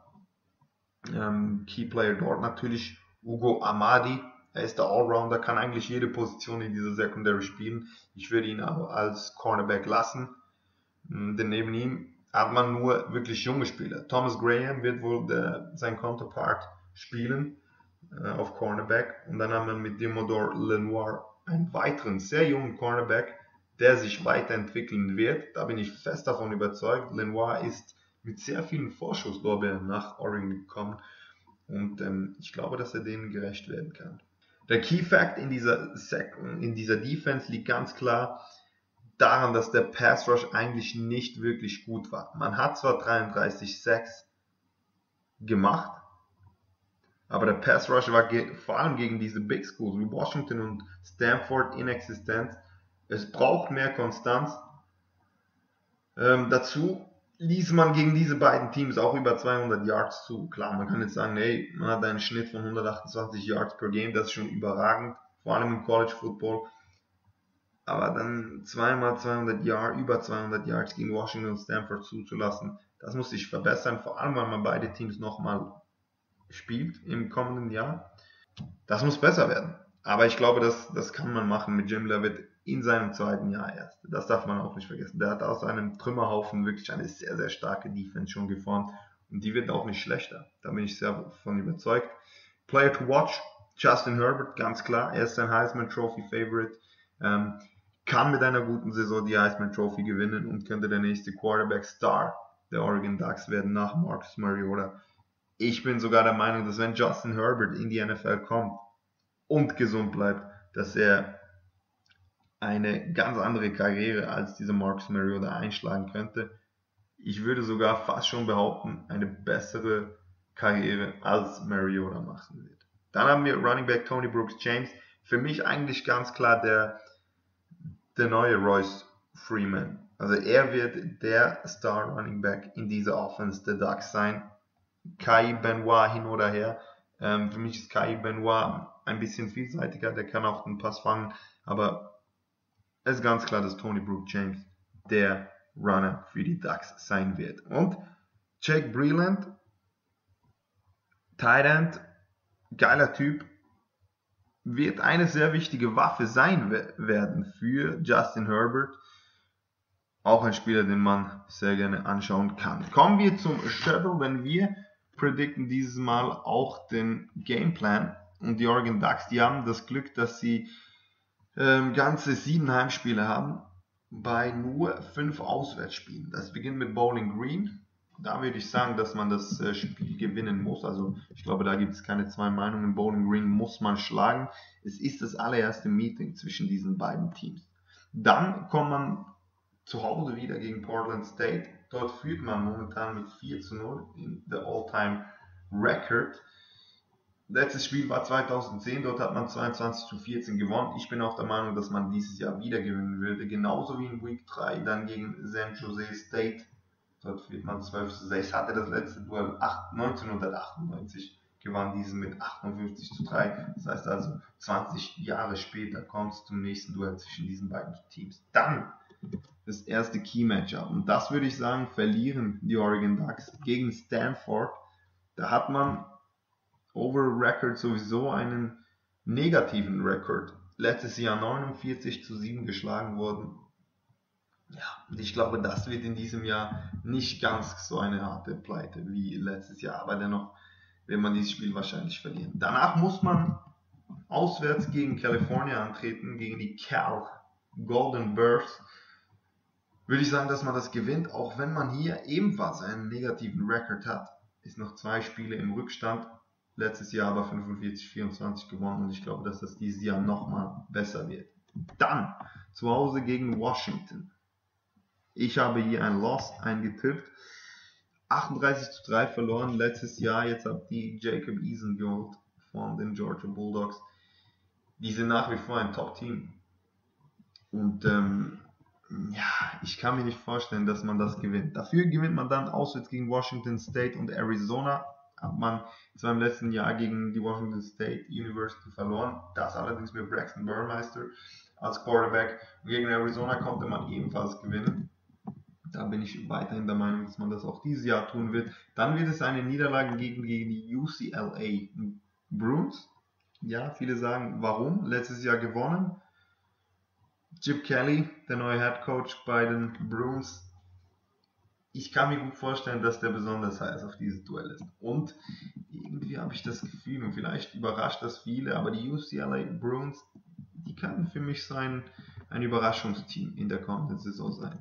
Ähm, Key Player dort natürlich Ugo Amadi. Er ist der Allrounder, kann eigentlich jede Position in dieser Secondary spielen. Ich würde ihn aber als Cornerback lassen. Denn neben ihm hat man nur wirklich junge Spieler. Thomas Graham wird wohl der, sein Counterpart spielen äh, auf Cornerback. Und dann haben wir mit Demodore Lenoir einen weiteren sehr jungen Cornerback, der sich weiterentwickeln wird. Da bin ich fest davon überzeugt. Lenoir ist mit sehr vielen Vorschusslorbeeren nach Oregon gekommen und ähm, ich glaube, dass er denen gerecht werden kann. Der Key Fact in dieser, Sec- in dieser Defense liegt ganz klar daran, dass der Pass Rush eigentlich nicht wirklich gut war. Man hat zwar dreiunddreißig Sacks gemacht, aber der Pass Rush war ge- vor allem gegen diese Big Schools wie Washington und Stanford inexistent. Es braucht mehr Konstanz. Ähm, dazu ließ man gegen diese beiden Teams auch über zweihundert Yards zu. Klar, man kann jetzt sagen, hey, man hat einen Schnitt von hundertachtundzwanzig Yards per Game, das ist schon überragend, vor allem im College Football. Aber dann zweimal zweihundert Yards, über zweihundert Yards gegen Washington und Stanford zuzulassen, das muss sich verbessern, vor allem weil man beide Teams nochmal spielt im kommenden Jahr. Das muss besser werden. Aber ich glaube, das, das kann man machen mit Jim Leavitt in seinem zweiten Jahr erst. Das darf man auch nicht vergessen. Der hat aus einem Trümmerhaufen wirklich eine sehr, sehr starke Defense schon geformt. Und die wird auch nicht schlechter. Da bin ich sehr davon überzeugt. Player to watch, Justin Herbert, ganz klar. Er ist ein Heisman Trophy Favorite. Ähm, kann mit einer guten Saison die Heisman Trophy gewinnen und könnte der nächste Quarterback Star der Oregon Ducks werden nach Marcus Mariota. Ich bin sogar der Meinung, dass wenn Justin Herbert in die N F L kommt und gesund bleibt, dass er eine ganz andere Karriere als dieser Marcus Mariota einschlagen könnte. Ich würde sogar fast schon behaupten, eine bessere Karriere als Mariota machen wird. Dann haben wir Running Back Tony Brooks James. Für mich eigentlich ganz klar der, der neue Royce Freeman. Also er wird der Star Running Back in dieser Offense der Ducks sein. Kai Benoit hin oder her. Ähm, für mich ist Kai Benoit ein bisschen vielseitiger, der kann auch den Pass fangen, aber es ist ganz klar, dass Tony Brooks James der Runner für die Ducks sein wird. Und Jake Breland, Tight End, geiler Typ, wird eine sehr wichtige Waffe sein werden für Justin Herbert. Auch ein Spieler, den man sehr gerne anschauen kann. Kommen wir zum Schedule, wenn wir predikten dieses Mal auch den Gameplan. Und die Oregon Ducks, die haben das Glück, dass sie ähm, ganze sieben Heimspiele haben bei nur fünf Auswärtsspielen. Das beginnt mit Bowling Green. Da würde ich sagen, dass man das äh, Spiel gewinnen muss. Also ich glaube, da gibt es keine zwei Meinungen. Bowling Green muss man schlagen. Es ist das allererste Meeting zwischen diesen beiden Teams. Dann kommt man zu Hause wieder gegen Portland State. Dort führt man momentan mit vier zu null in der All-Time Record. Letztes Spiel war zweitausendzehn, dort hat man zweiundzwanzig zu vierzehn gewonnen. Ich bin auch der Meinung, dass man dieses Jahr wieder gewinnen würde. Genauso wie in Week drei dann gegen San Jose State. Dort wird man zwölf zu sechs. Hatte das letzte Duell neunzehnhundertachtundneunzig. Gewann diesen mit achtundfünfzig zu drei. Das heißt also zwanzig Jahre später kommt es zum nächsten Duell zwischen diesen beiden Teams. Dann das erste Key-Matchup. Und das würde ich sagen, verlieren die Oregon Ducks gegen Stanford. Da hat man over Record sowieso einen negativen Record. Letztes Jahr neunundvierzig zu sieben geschlagen worden. Ja, und ich glaube, das wird in diesem Jahr nicht ganz so eine harte Pleite wie letztes Jahr. Aber dennoch wird man dieses Spiel wahrscheinlich verlieren. Danach muss man auswärts gegen California antreten, gegen die Cal Golden Bears. Würde ich sagen, dass man das gewinnt, auch wenn man hier ebenfalls einen negativen Record hat. Ist noch zwei Spiele im Rückstand. Letztes Jahr aber fünfundvierzig vierundzwanzig gewonnen und ich glaube, dass das dieses Jahr nochmal besser wird. Dann zu Hause gegen Washington. Ich habe hier ein Loss eingetippt. achtunddreißig zu drei verloren letztes Jahr. Jetzt hat die Jacob Eason geholt von den Georgia Bulldogs. Die sind nach wie vor ein Top-Team. Und ähm, ja, ich kann mir nicht vorstellen, dass man das gewinnt. Dafür gewinnt man dann auswärts gegen Washington State und Arizona. Hat man zwar im letzten Jahr gegen die Washington State University verloren, das allerdings mit Braxton Burmeister als Quarterback. Und gegen Arizona konnte man ebenfalls gewinnen. Da bin ich weiterhin der Meinung, dass man das auch dieses Jahr tun wird. Dann wird es eine Niederlage gegen, gegen die U C L A Bruins. Ja, viele sagen, warum? Letztes Jahr gewonnen. Chip Kelly, der neue Head Coach bei den Bruins. Ich kann mir gut vorstellen, dass der besonders heiß auf dieses Duell ist. Und irgendwie habe ich das Gefühl, und vielleicht überrascht das viele, aber die U C L A Bruins, die können für mich sein ein Überraschungsteam in der kommenden Saison sein.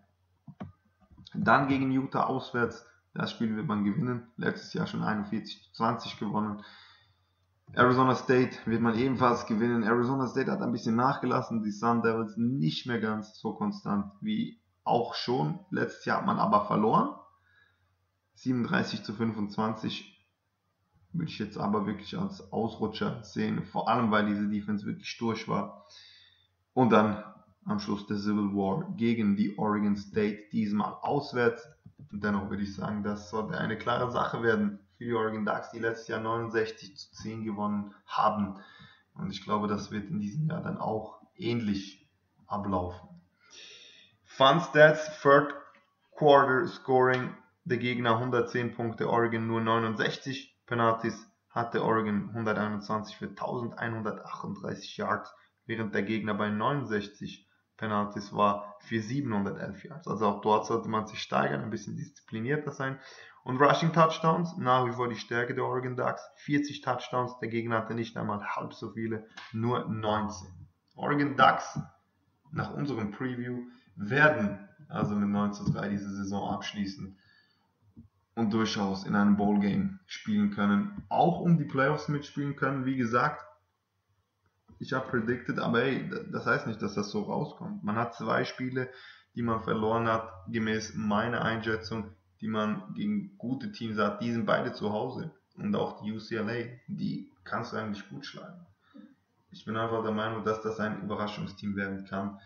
Dann gegen Utah auswärts, das Spiel wird man gewinnen. Letztes Jahr schon einundvierzig zu zwanzig gewonnen. Arizona State wird man ebenfalls gewinnen. Arizona State hat ein bisschen nachgelassen, die Sun Devils nicht mehr ganz so konstant wie auch schon. Letztes Jahr hat man aber verloren. siebenunddreißig zu fünfundzwanzig würde ich jetzt aber wirklich als Ausrutscher sehen. Vor allem, weil diese Defense wirklich durch war. Und dann am Schluss der Civil War gegen die Oregon State. Diesmal auswärts. Und dennoch würde ich sagen, das sollte eine klare Sache werden für die Oregon Ducks, die letztes Jahr neunundsechzig zu zehn gewonnen haben. Und ich glaube, das wird in diesem Jahr dann auch ähnlich ablaufen. Fun Stats, Third Quarter Scoring, der Gegner hundertzehn Punkte, Oregon nur neunundsechzig. Penalties hatte Oregon hunderteinundzwanzig für elfhundertachtunddreißig Yards, während der Gegner bei neunundsechzig Penalties war für siebenhundertelf Yards. Also auch dort sollte man sich steigern, ein bisschen disziplinierter sein. Und Rushing Touchdowns, nach wie vor die Stärke der Oregon Ducks. vierzig Touchdowns, der Gegner hatte nicht einmal halb so viele, nur neunzehn. Oregon Ducks, nach unserem Preview, werden also mit neun zu drei diese Saison abschließen und durchaus in einem Bowl-Game spielen können. Auch um die Playoffs mitspielen können, wie gesagt. Ich habe predicted, aber hey, das heißt nicht, dass das so rauskommt. Man hat zwei Spiele, die man verloren hat, gemäß meiner Einschätzung, die man gegen gute Teams hat. Die sind beide zu Hause. Und auch die U C L A, die kannst du eigentlich gut schlagen. Ich bin einfach der Meinung, dass das ein Überraschungsteam werden kann.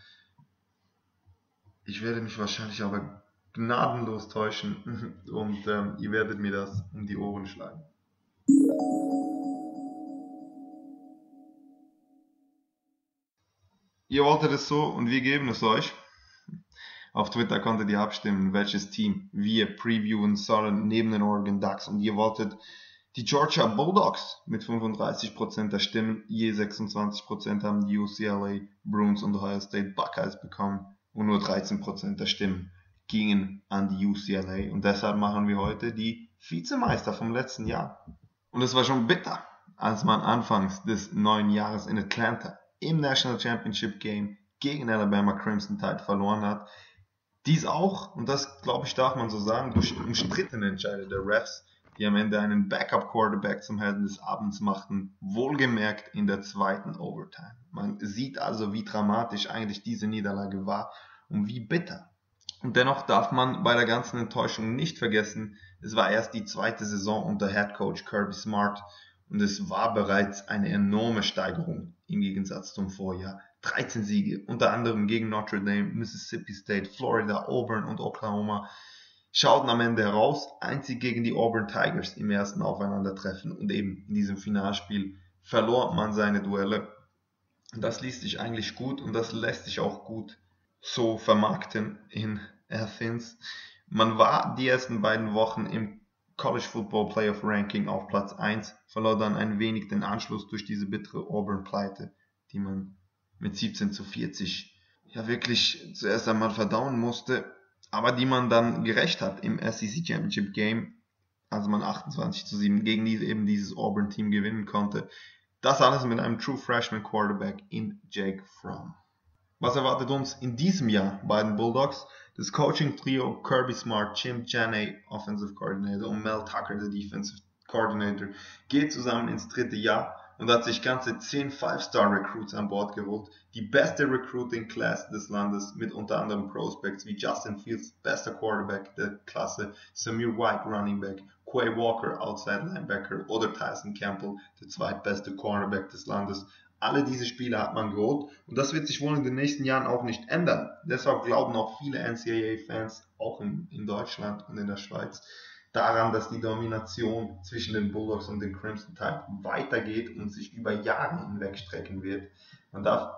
Ich werde mich wahrscheinlich aber gnadenlos täuschen und ähm, ihr werdet mir das um die Ohren schlagen. Ihr wolltet es so und wir geben es euch. Auf Twitter konntet ihr abstimmen, welches Team wir previewen sollen neben den Oregon Ducks. Und ihr wolltet die Georgia Bulldogs mit fünfunddreißig Prozent der Stimmen. Je sechsundzwanzig Prozent haben die U C L A Bruins und Ohio State Buckeyes bekommen. Und nur dreizehn Prozent der Stimmen gingen an die U C L A. Und deshalb machen wir heute die Vizemeister vom letzten Jahr. Und es war schon bitter, als man anfangs des neuen Jahres in Atlanta im National Championship Game gegen Alabama Crimson Tide verloren hat. Dies auch, und das glaube ich darf man so sagen, durch umstrittene Entscheide der Refs, die am Ende einen Backup-Quarterback zum Helden des Abends machten, wohlgemerkt in der zweiten Overtime. Man sieht also, wie dramatisch eigentlich diese Niederlage war und wie bitter. Und dennoch darf man bei der ganzen Enttäuschung nicht vergessen, es war erst die zweite Saison unter Head Coach Kirby Smart Und es war bereits eine enorme Steigerung im Gegensatz zum Vorjahr. dreizehn Siege, unter anderem gegen Notre Dame, Mississippi State, Florida, Auburn und Oklahoma, schauten am Ende heraus, einzig gegen die Auburn Tigers im ersten Aufeinandertreffen. Und eben in diesem Finalspiel verlor man seine Duelle. Das liest sich eigentlich gut und das lässt sich auch gut so vermarkten in Athens. Man war die ersten beiden Wochen im College Football Playoff Ranking auf Platz eins, verlor dann ein wenig den Anschluss durch diese bittere Auburn-Pleite, die man mit siebzehn zu vierzig ja wirklich zuerst einmal verdauen musste, aber die man dann gerecht hat im S E C Championship Game, also man achtundzwanzig zu sieben gegen diese, eben dieses Auburn-Team gewinnen konnte. Das alles mit einem True Freshman Quarterback in Jake Fromm. Was erwartet uns in diesem Jahr bei den Bulldogs? Das Coaching-Trio Kirby Smart, Jim Janney, Offensive Coordinator, und Mel Tucker, der Defensive Coordinator, geht zusammen ins dritte Jahr und hat sich ganze zehn Five-Star-Recruits an Bord geholt. Die beste Recruiting-Class des Landes mit unter anderem Prospects wie Justin Fields, bester Quarterback der Klasse, Samir White, Running Back, Quay Walker, Outside Linebacker oder Tyson Campbell, der zweitbeste Cornerback des Landes. Alle diese Spieler hat man geholt und das wird sich wohl in den nächsten Jahren auch nicht ändern. Deshalb glauben auch viele N C double A-Fans, auch in, in Deutschland und in der Schweiz, daran, dass die Domination zwischen den Bulldogs und den Crimson Tide weitergeht und sich über Jahre hinweg strecken wird. Man darf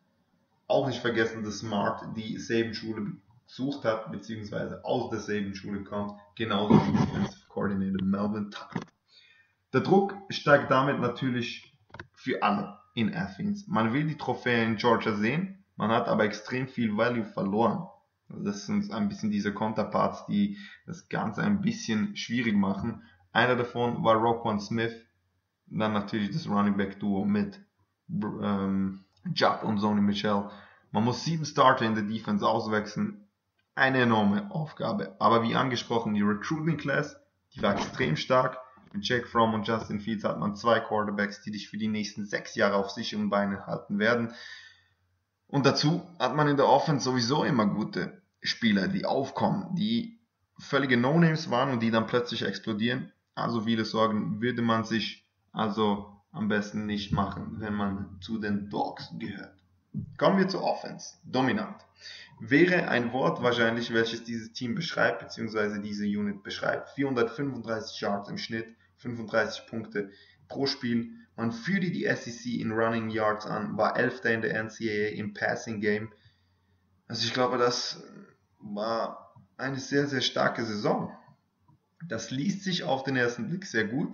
auch nicht vergessen, dass Smart die Saban-Schule besucht hat, beziehungsweise aus der Saban-Schule kommt, genauso wie Defensive Coordinator Melvin Tucker. Der Druck steigt damit natürlich für alle in Athens. Man will die Trophäe in Georgia sehen, man hat aber extrem viel Value verloren. Das sind ein bisschen diese Counterparts, die das Ganze ein bisschen schwierig machen. Einer davon war Roquan Smith, dann natürlich das Running Back Duo mit ähm, Jupp und Sony Michel. Man muss sieben Starter in der Defense auswechseln. Eine enorme Aufgabe. Aber wie angesprochen, die Recruiting Class, die war extrem stark. Mit Jake Fromm und Justin Fields hat man zwei Quarterbacks, die dich für die nächsten sechs Jahre auf sicheren Beinen halten werden. Und dazu hat man in der Offense sowieso immer gute Spieler, die aufkommen, die völlige No-Names waren und die dann plötzlich explodieren. Also viele Sorgen würde man sich also am besten nicht machen, wenn man zu den Dogs gehört. Kommen wir zur Offense. Dominant. Wäre ein Wort wahrscheinlich, welches dieses Team beschreibt, beziehungsweise diese Unit beschreibt. vierhundertfünfunddreißig Yards im Schnitt, fünfunddreißig Punkte pro Spiel. Man führte die S E C in Running Yards an, war Elfter in der N C double A im Passing Game. Also ich glaube, das war eine sehr, sehr starke Saison. Das liest sich auf den ersten Blick sehr gut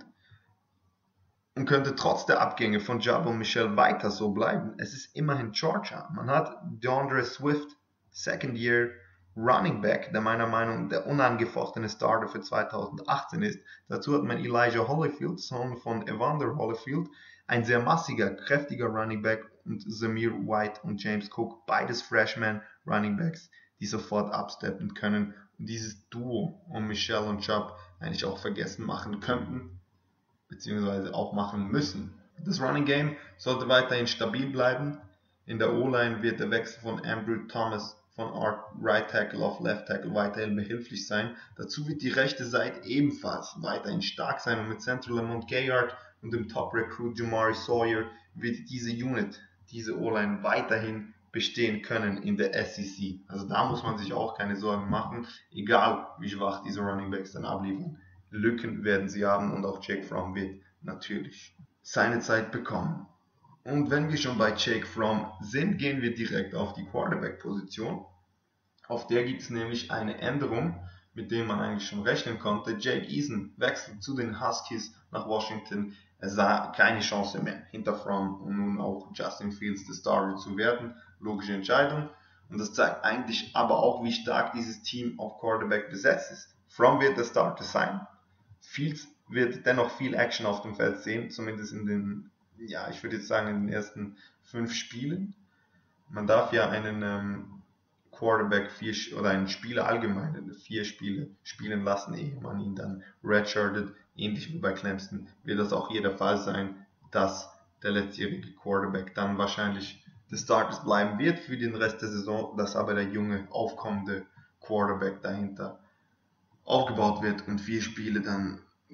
und könnte trotz der Abgänge von Jupp und Michel weiter so bleiben. Es ist immerhin Georgia. Man hat DeAndre Swift, Second Year Running Back, der meiner Meinung nach der unangefochtene Starter für zweitausendachtzehn ist. Dazu hat man Elijah Holyfield, Sohn von Evander Holyfield, ein sehr massiger, kräftiger Running Back, und Samir White und James Cook, beides Freshman Running Backs, die sofort absteppen können und dieses Duo um Michel und Jupp eigentlich auch vergessen machen könnten, beziehungsweise auch machen müssen. Das Running Game sollte weiterhin stabil bleiben. In der O-Line wird der Wechsel von Andrew Thomas von Right Tackle auf Left Tackle weiterhin behilflich sein. Dazu wird die rechte Seite ebenfalls weiterhin stark sein und mit Central Lamont Gaillard und dem Top-Recruit Jamari Sawyer wird diese Unit, diese O-Line weiterhin bestehen können in der S E C. Also da muss man sich auch keine Sorgen machen, egal wie schwach diese Running Backs dann abliefern. Lücken werden sie haben und auch Jake Fromm wird natürlich seine Zeit bekommen. Und wenn wir schon bei Jake Fromm sind, gehen wir direkt auf die Quarterback-Position. Auf der gibt es nämlich eine Änderung, mit der man eigentlich schon rechnen konnte. Jake Eason wechselt zu den Huskies nach Washington. Er sah keine Chance mehr, hinter Fromm und nun auch Justin Fields der Starter zu werden. Logische Entscheidung. Und das zeigt eigentlich aber auch, wie stark dieses Team auf Quarterback besetzt ist. Fromm wird der Starter sein. Fields wird dennoch viel Action auf dem Feld sehen, zumindest in den, ja, ich würde jetzt sagen, in den ersten fünf Spielen. Man darf ja einen ähm, Quarterback vier oder einen Spieler allgemein vier Spiele spielen lassen, ehe man ihn dann redshirtet. Ähnlich wie bei Clemson wird das auch hier der Fall sein, dass der letztjährige Quarterback dann wahrscheinlich des Starters bleiben wird für den Rest der Saison, dass aber der junge, aufkommende Quarterback dahinter aufgebaut wird und vier Spiele dann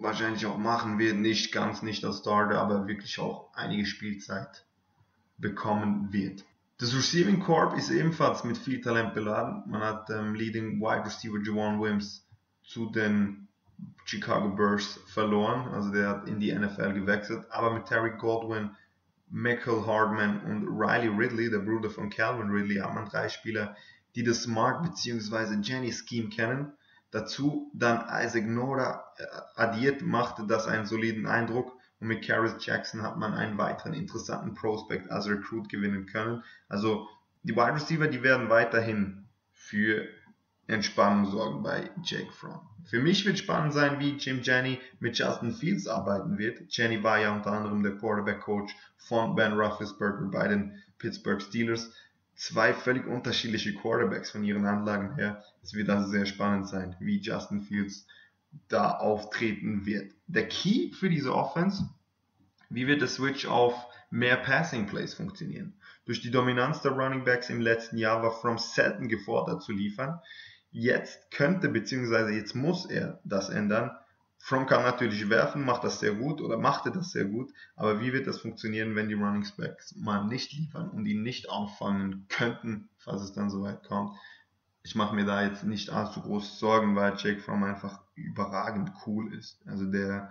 wahrscheinlich auch machen wird, nicht ganz nicht als Starter, aber wirklich auch einige Spielzeit bekommen wird. Das Receiving Corps ist ebenfalls mit viel Talent beladen. Man hat ähm, Leading Wide Receiver Javon Wims zu den Chicago Bears verloren, also der hat in die N F L gewechselt, aber mit Terry Godwin, Michael Hardman und Riley Ridley, der Bruder von Calvin Ridley, hat man drei Spieler, die das Smart bzw. Jenny Scheme kennen. Dazu dann Isaac Nora addiert, machte das einen soliden Eindruck und mit Karis Jackson hat man einen weiteren interessanten Prospect als Recruit gewinnen können. Also die Wide Receiver, die werden weiterhin für Entspannung sorgen bei Jake Fromm. Für mich wird spannend sein, wie Jim Jenny mit Justin Fields arbeiten wird. Jenny war ja unter anderem der Quarterback-Coach von Ben Roethlisberger bei den Pittsburgh Steelers. Zwei völlig unterschiedliche Quarterbacks von ihren Anlagen her. Es wird also sehr spannend sein, wie Justin Fields da auftreten wird. Der Key für diese Offense, wie wird der Switch auf mehr Passing Plays funktionieren? Durch die Dominanz der Running Backs im letzten Jahr war Fromm selten gefordert zu liefern. Jetzt könnte bzw. jetzt muss er das ändern. Fromm kann natürlich werfen, macht das sehr gut oder machte das sehr gut, aber wie wird das funktionieren, wenn die Running Backs mal nicht liefern und ihn nicht auffangen könnten, falls es dann soweit kommt? Ich mache mir da jetzt nicht allzu große Sorgen, weil Jake Fromm einfach überragend cool ist. Also der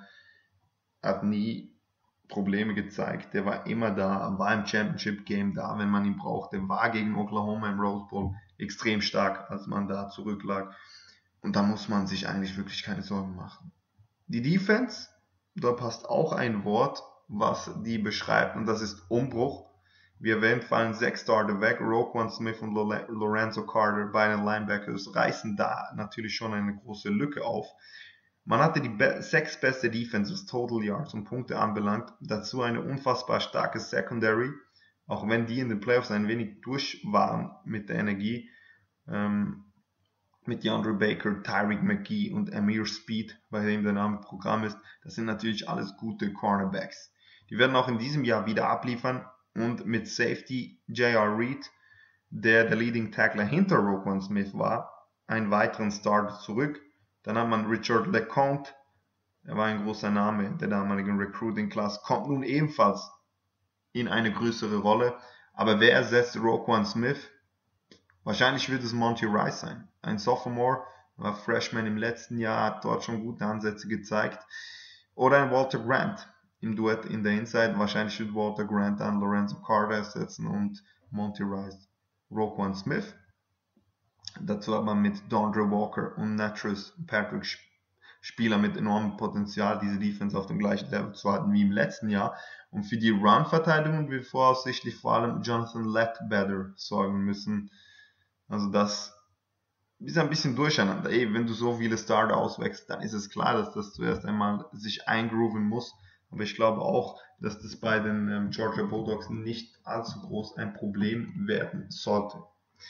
hat nie Probleme gezeigt, der war immer da, war im Championship Game da, wenn man ihn brauchte, war gegen Oklahoma im Rose Bowl extrem stark, als man da zurücklag. Und da muss man sich eigentlich wirklich keine Sorgen machen. Die Defense, da passt auch ein Wort, was die beschreibt, und das ist Umbruch. Wie erwähnt, fallen sechs Starter weg. Roquan Smith und Lorenzo Carter, beide Linebackers, reißen da natürlich schon eine große Lücke auf. Man hatte die be- sechs beste Defense, was Total Yards und Punkte anbelangt. Dazu eine unfassbar starke Secondary, auch wenn die in den Playoffs ein wenig durch waren mit der Energie. Ähm, mit DeAndre Baker, Tyreek McGee und Amir Speed, bei dem der Name Programm ist. Das sind natürlich alles gute Cornerbacks. Die werden auch in diesem Jahr wieder abliefern und mit Safety J R Reed, der der Leading Tackler hinter Roquan Smith war, einen weiteren Starter zurück. Dann hat man Richard LeCounte, er war ein großer Name der damaligen Recruiting Class, kommt nun ebenfalls in eine größere Rolle. Aber wer ersetzt Roquan Smith? Wahrscheinlich wird es Monty Rice sein. Ein Sophomore, war Freshman im letzten Jahr, hat dort schon gute Ansätze gezeigt. Oder ein Walter Grant im Duett in der Inside. Wahrscheinlich wird Walter Grant dann Lorenzo Carter ersetzen und Monty Rice Roquan Smith. Dazu hat man mit Dondre Walker und Natris Patrick Spieler mit enormem Potenzial, diese Defense auf dem gleichen Level zu halten wie im letzten Jahr. Und für die Run-Verteidigung wird voraussichtlich vor allem Jonathan Ledbetter sorgen müssen. Also das ist ein bisschen durcheinander. Ey, wenn du so viele Starter auswächst, dann ist es klar, dass das zuerst einmal sich eingrooven muss. Aber ich glaube auch, dass das bei den ähm, Georgia Bulldogs nicht allzu groß ein Problem werden sollte.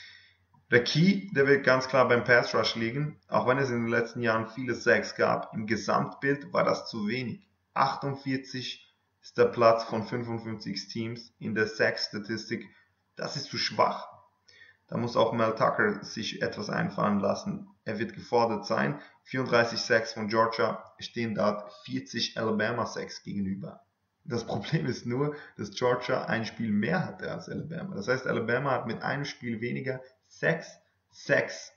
Der Key, der wird ganz klar beim Pass Rush liegen. Auch wenn es in den letzten Jahren viele Sacks gab, im Gesamtbild war das zu wenig. achtundvierzig ist der Platz von fünfundfünfzig Teams in der Sack-Statistik. Das ist zu schwach. Da muss auch Mel Tucker sich etwas einfallen lassen. Er wird gefordert sein. vierunddreißig Sacks von Georgia stehen dort vierzig Alabama Sacks gegenüber. Das Problem ist nur, dass Georgia ein Spiel mehr hatte als Alabama. Das heißt, Alabama hat mit einem Spiel weniger sechs Sacks,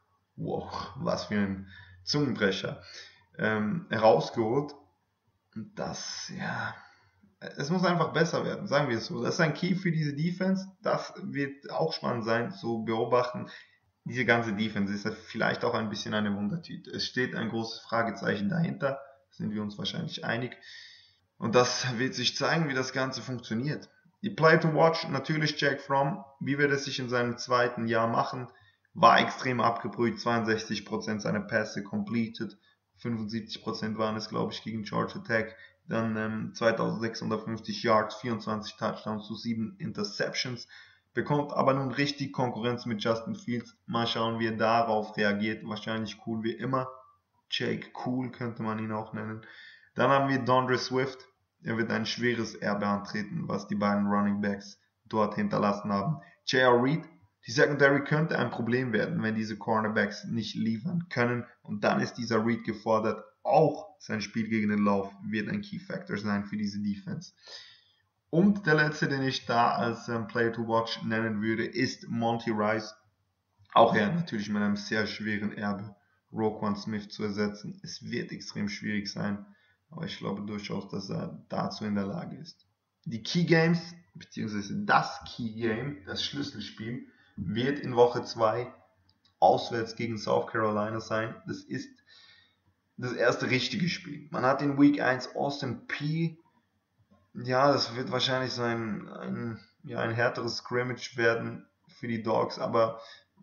wow, was für ein Zungenbrecher, ähm, herausgeholt. Und das, ja, es muss einfach besser werden, sagen wir es so. Das ist ein Key für diese Defense. Das wird auch spannend sein zu beobachten. Diese ganze Defense ist vielleicht auch ein bisschen eine Wundertüte. Es steht ein großes Fragezeichen dahinter, sind wir uns wahrscheinlich einig. Und das wird sich zeigen, wie das Ganze funktioniert. Die Play to Watch, natürlich Jake Fromm, wie wird es sich in seinem zweiten Jahr machen, war extrem abgebrüht, zweiundsechzig Prozent seiner Pässe completed, fünfundsiebzig Prozent waren es, glaube ich, gegen Georgia Tech, dann ähm, zweitausendsechshundertfünfzig Yards, vierundzwanzig Touchdowns zu sieben Interceptions, bekommt aber nun richtig Konkurrenz mit Justin Fields, mal schauen, wie er darauf reagiert, wahrscheinlich cool wie immer, Jake Cool könnte man ihn auch nennen. Dann haben wir Dondre Swift. Er wird ein schweres Erbe antreten, was die beiden Running Backs dort hinterlassen haben. J R Reed, die Secondary könnte ein Problem werden, wenn diese Cornerbacks nicht liefern können. Und dann ist dieser Reed gefordert, auch sein Spiel gegen den Lauf wird ein Key Factor sein für diese Defense. Und der letzte, den ich da als ähm, Player to Watch nennen würde, ist Monty Rice. Auch er natürlich mit einem sehr schweren Erbe, Roquan Smith zu ersetzen. Es wird extrem schwierig sein, aber ich glaube durchaus, dass er dazu in der Lage ist. Die Key Games, beziehungsweise das Key Game, das Schlüsselspiel, wird in Woche zwei auswärts gegen South Carolina sein. Das ist das erste richtige Spiel. Man hat in Week eins Austin Peay. Ja, das wird wahrscheinlich so ein, ein, ja, ein härteres Scrimmage werden für die Dogs, aber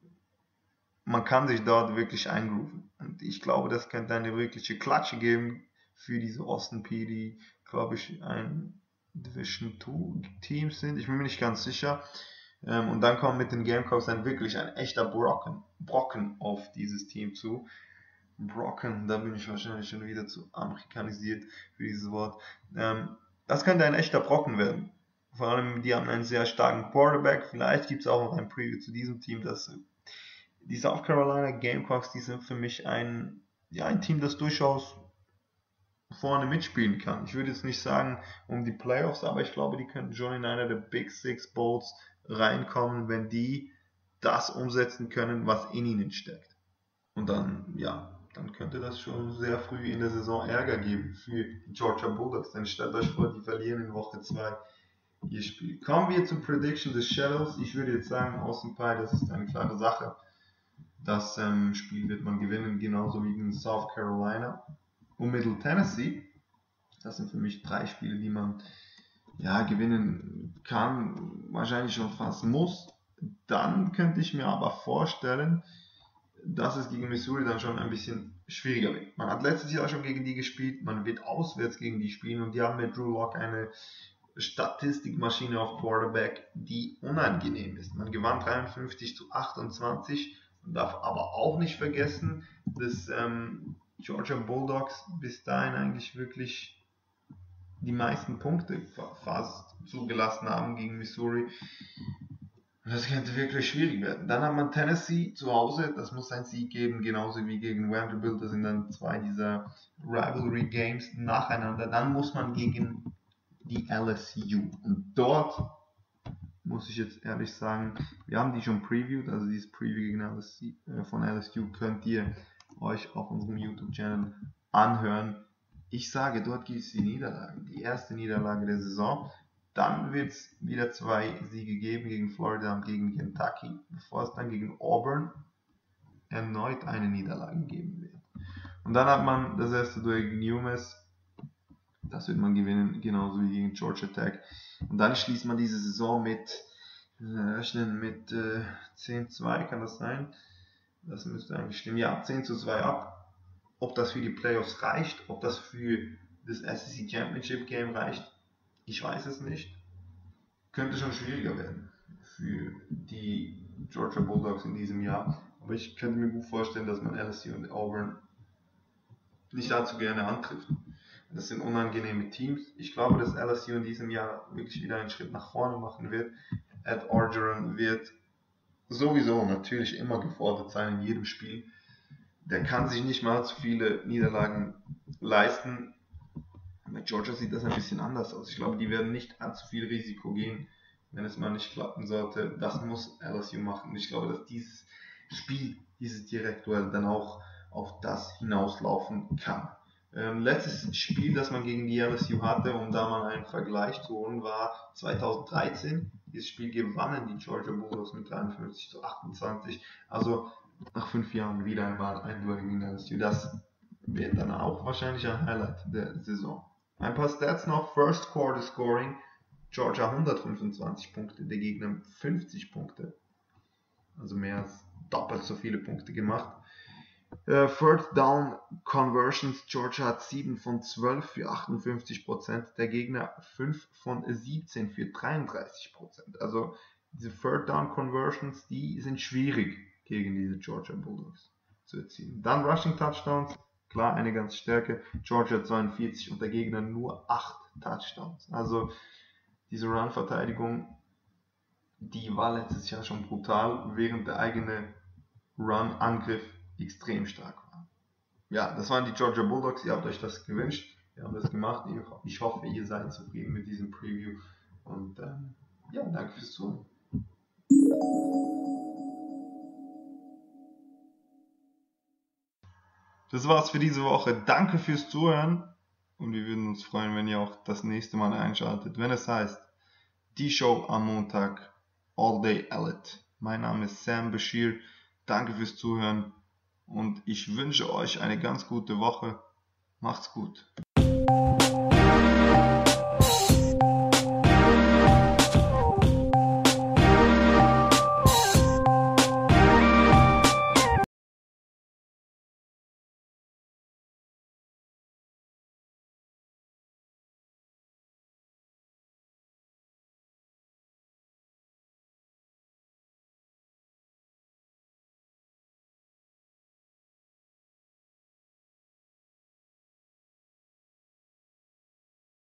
man kann sich dort wirklich eingrooven. Und ich glaube, das könnte eine wirkliche Klatsche geben für diese Austin Peay, die, glaube ich, ein Division zwei Team sind. Ich bin mir nicht ganz sicher. Und dann kommt mit den Gamecocks dann wirklich ein echter Brocken, Brocken auf dieses Team zu. Brocken, da bin ich wahrscheinlich schon wieder zu amerikanisiert für dieses Wort. Das könnte ein echter Brocken werden. Vor allem, die haben einen sehr starken Quarterback. Vielleicht gibt es auch noch ein Preview zu diesem Team. Das, die South Carolina Gamecocks, die sind für mich ein, ja, ein Team, das durchaus vorne mitspielen kann. Ich würde jetzt nicht sagen um die Playoffs, aber ich glaube, die könnten schon in einer der Big Six Bowls reinkommen, wenn die das umsetzen können, was in ihnen steckt. Und dann, ja, dann könnte das schon sehr früh in der Saison Ärger geben für die Georgia Bulldogs. Denn stellt euch vor, die verlieren in Woche zwei ihr Spiel. Kommen wir zur Prediction des Shadows. Ich würde jetzt sagen, Austin Peay, das ist eine klare Sache. Das ähm, Spiel wird man gewinnen, genauso wie gegen South Carolina. Und Middle Tennessee, das sind für mich drei Spiele, die man ja, gewinnen kann, wahrscheinlich schon fast muss. Dann könnte ich mir aber vorstellen, dass es gegen Missouri dann schon ein bisschen schwieriger wird. Man hat letztes Jahr schon gegen die gespielt, man wird auswärts gegen die spielen und die haben mit Drew Lock eine Statistikmaschine auf Quarterback, die unangenehm ist. Man gewann dreiundfünfzig zu achtundzwanzig, man darf aber auch nicht vergessen, dass ähm, Georgia Bulldogs bis dahin eigentlich wirklich die meisten Punkte fast zugelassen haben gegen Missouri. Und das könnte wirklich schwierig werden. Dann hat man Tennessee zu Hause, das muss ein Sieg geben, genauso wie gegen Vanderbilt. Das sind dann zwei dieser Rivalry Games nacheinander. Dann muss man gegen die L S U. Und dort muss ich jetzt ehrlich sagen, wir haben die schon previewed, also dieses Preview gegen L S U, äh, von L S U könnt ihr euch auf unserem YouTube-Channel anhören. Ich sage, dort gibt es die Niederlagen, die erste Niederlage der Saison. Dann wird es wieder zwei Siege geben gegen Florida und gegen Kentucky, bevor es dann gegen Auburn erneut eine Niederlage geben wird. Und dann hat man das erste Duell gegen UMass. Das wird man gewinnen, genauso wie gegen Georgia Tech. Und dann schließt man diese Saison mit, rechnen mit äh, zehn zu zwei, kann das sein? Das müsste eigentlich stimmen. Ja, zehn zu zwei ab. Ob das für die Playoffs reicht, ob das für das S E C Championship Game reicht, ich weiß es nicht. Könnte schon schwieriger werden für die Georgia Bulldogs in diesem Jahr. Aber ich könnte mir gut vorstellen, dass man L S U und Auburn nicht allzu gerne antrifft. Das sind unangenehme Teams. Ich glaube, dass L S U in diesem Jahr wirklich wieder einen Schritt nach vorne machen wird. Ed Orgeron wird sowieso natürlich immer gefordert sein in jedem Spiel. Der kann sich nicht mal zu viele Niederlagen leisten. Bei Georgia sieht das ein bisschen anders aus. Ich glaube, die werden nicht allzu viel Risiko gehen, wenn es mal nicht klappen sollte. Das muss L S U machen. Und ich glaube, dass dieses Spiel, dieses Direktduell dann auch auf das hinauslaufen kann. Ähm, letztes Spiel, das man gegen die L S U hatte, um da mal einen Vergleich zu holen, war zweitausenddreizehn. Dieses Spiel gewannen die Georgia Bulldogs mit dreiundfünfzig zu achtundzwanzig. Also nach fünf Jahren wieder einmal ein Duell gegen L S U. Das wird dann auch wahrscheinlich ein Highlight der Saison. Ein paar Stats noch. First Quarter Scoring. Georgia hundertfünfundzwanzig Punkte, der Gegner fünfzig Punkte. Also mehr als doppelt so viele Punkte gemacht. Uh, Third Down Conversions. Georgia hat sieben von zwölf für achtundfünfzig Prozent. Der Gegner fünf von siebzehn für dreiunddreißig Prozent. Also diese Third Down Conversions, die sind schwierig gegen diese Georgia Bulldogs zu erzielen. Dann Rushing Touchdowns. Klar, eine ganze Stärke. Georgia zweiundvierzig und der Gegner nur acht Touchdowns. Also diese Run-Verteidigung, die war letztes Jahr schon brutal, während der eigene Run-Angriff extrem stark war. ja, das waren die Georgia Bulldogs. Ihr habt euch das gewünscht. Wir haben das gemacht. Ich hoffe, ihr seid zufrieden mit diesem Preview. Und ähm, ja, danke fürs Zuhören. Das war's für diese Woche. Danke fürs Zuhören. Und wir würden uns freuen, wenn ihr auch das nächste Mal einschaltet, wenn es heißt, die Show am Montag, All Day Elite. Mein Name ist Sam Bashir. Danke fürs Zuhören. Und ich wünsche euch eine ganz gute Woche. Macht's gut.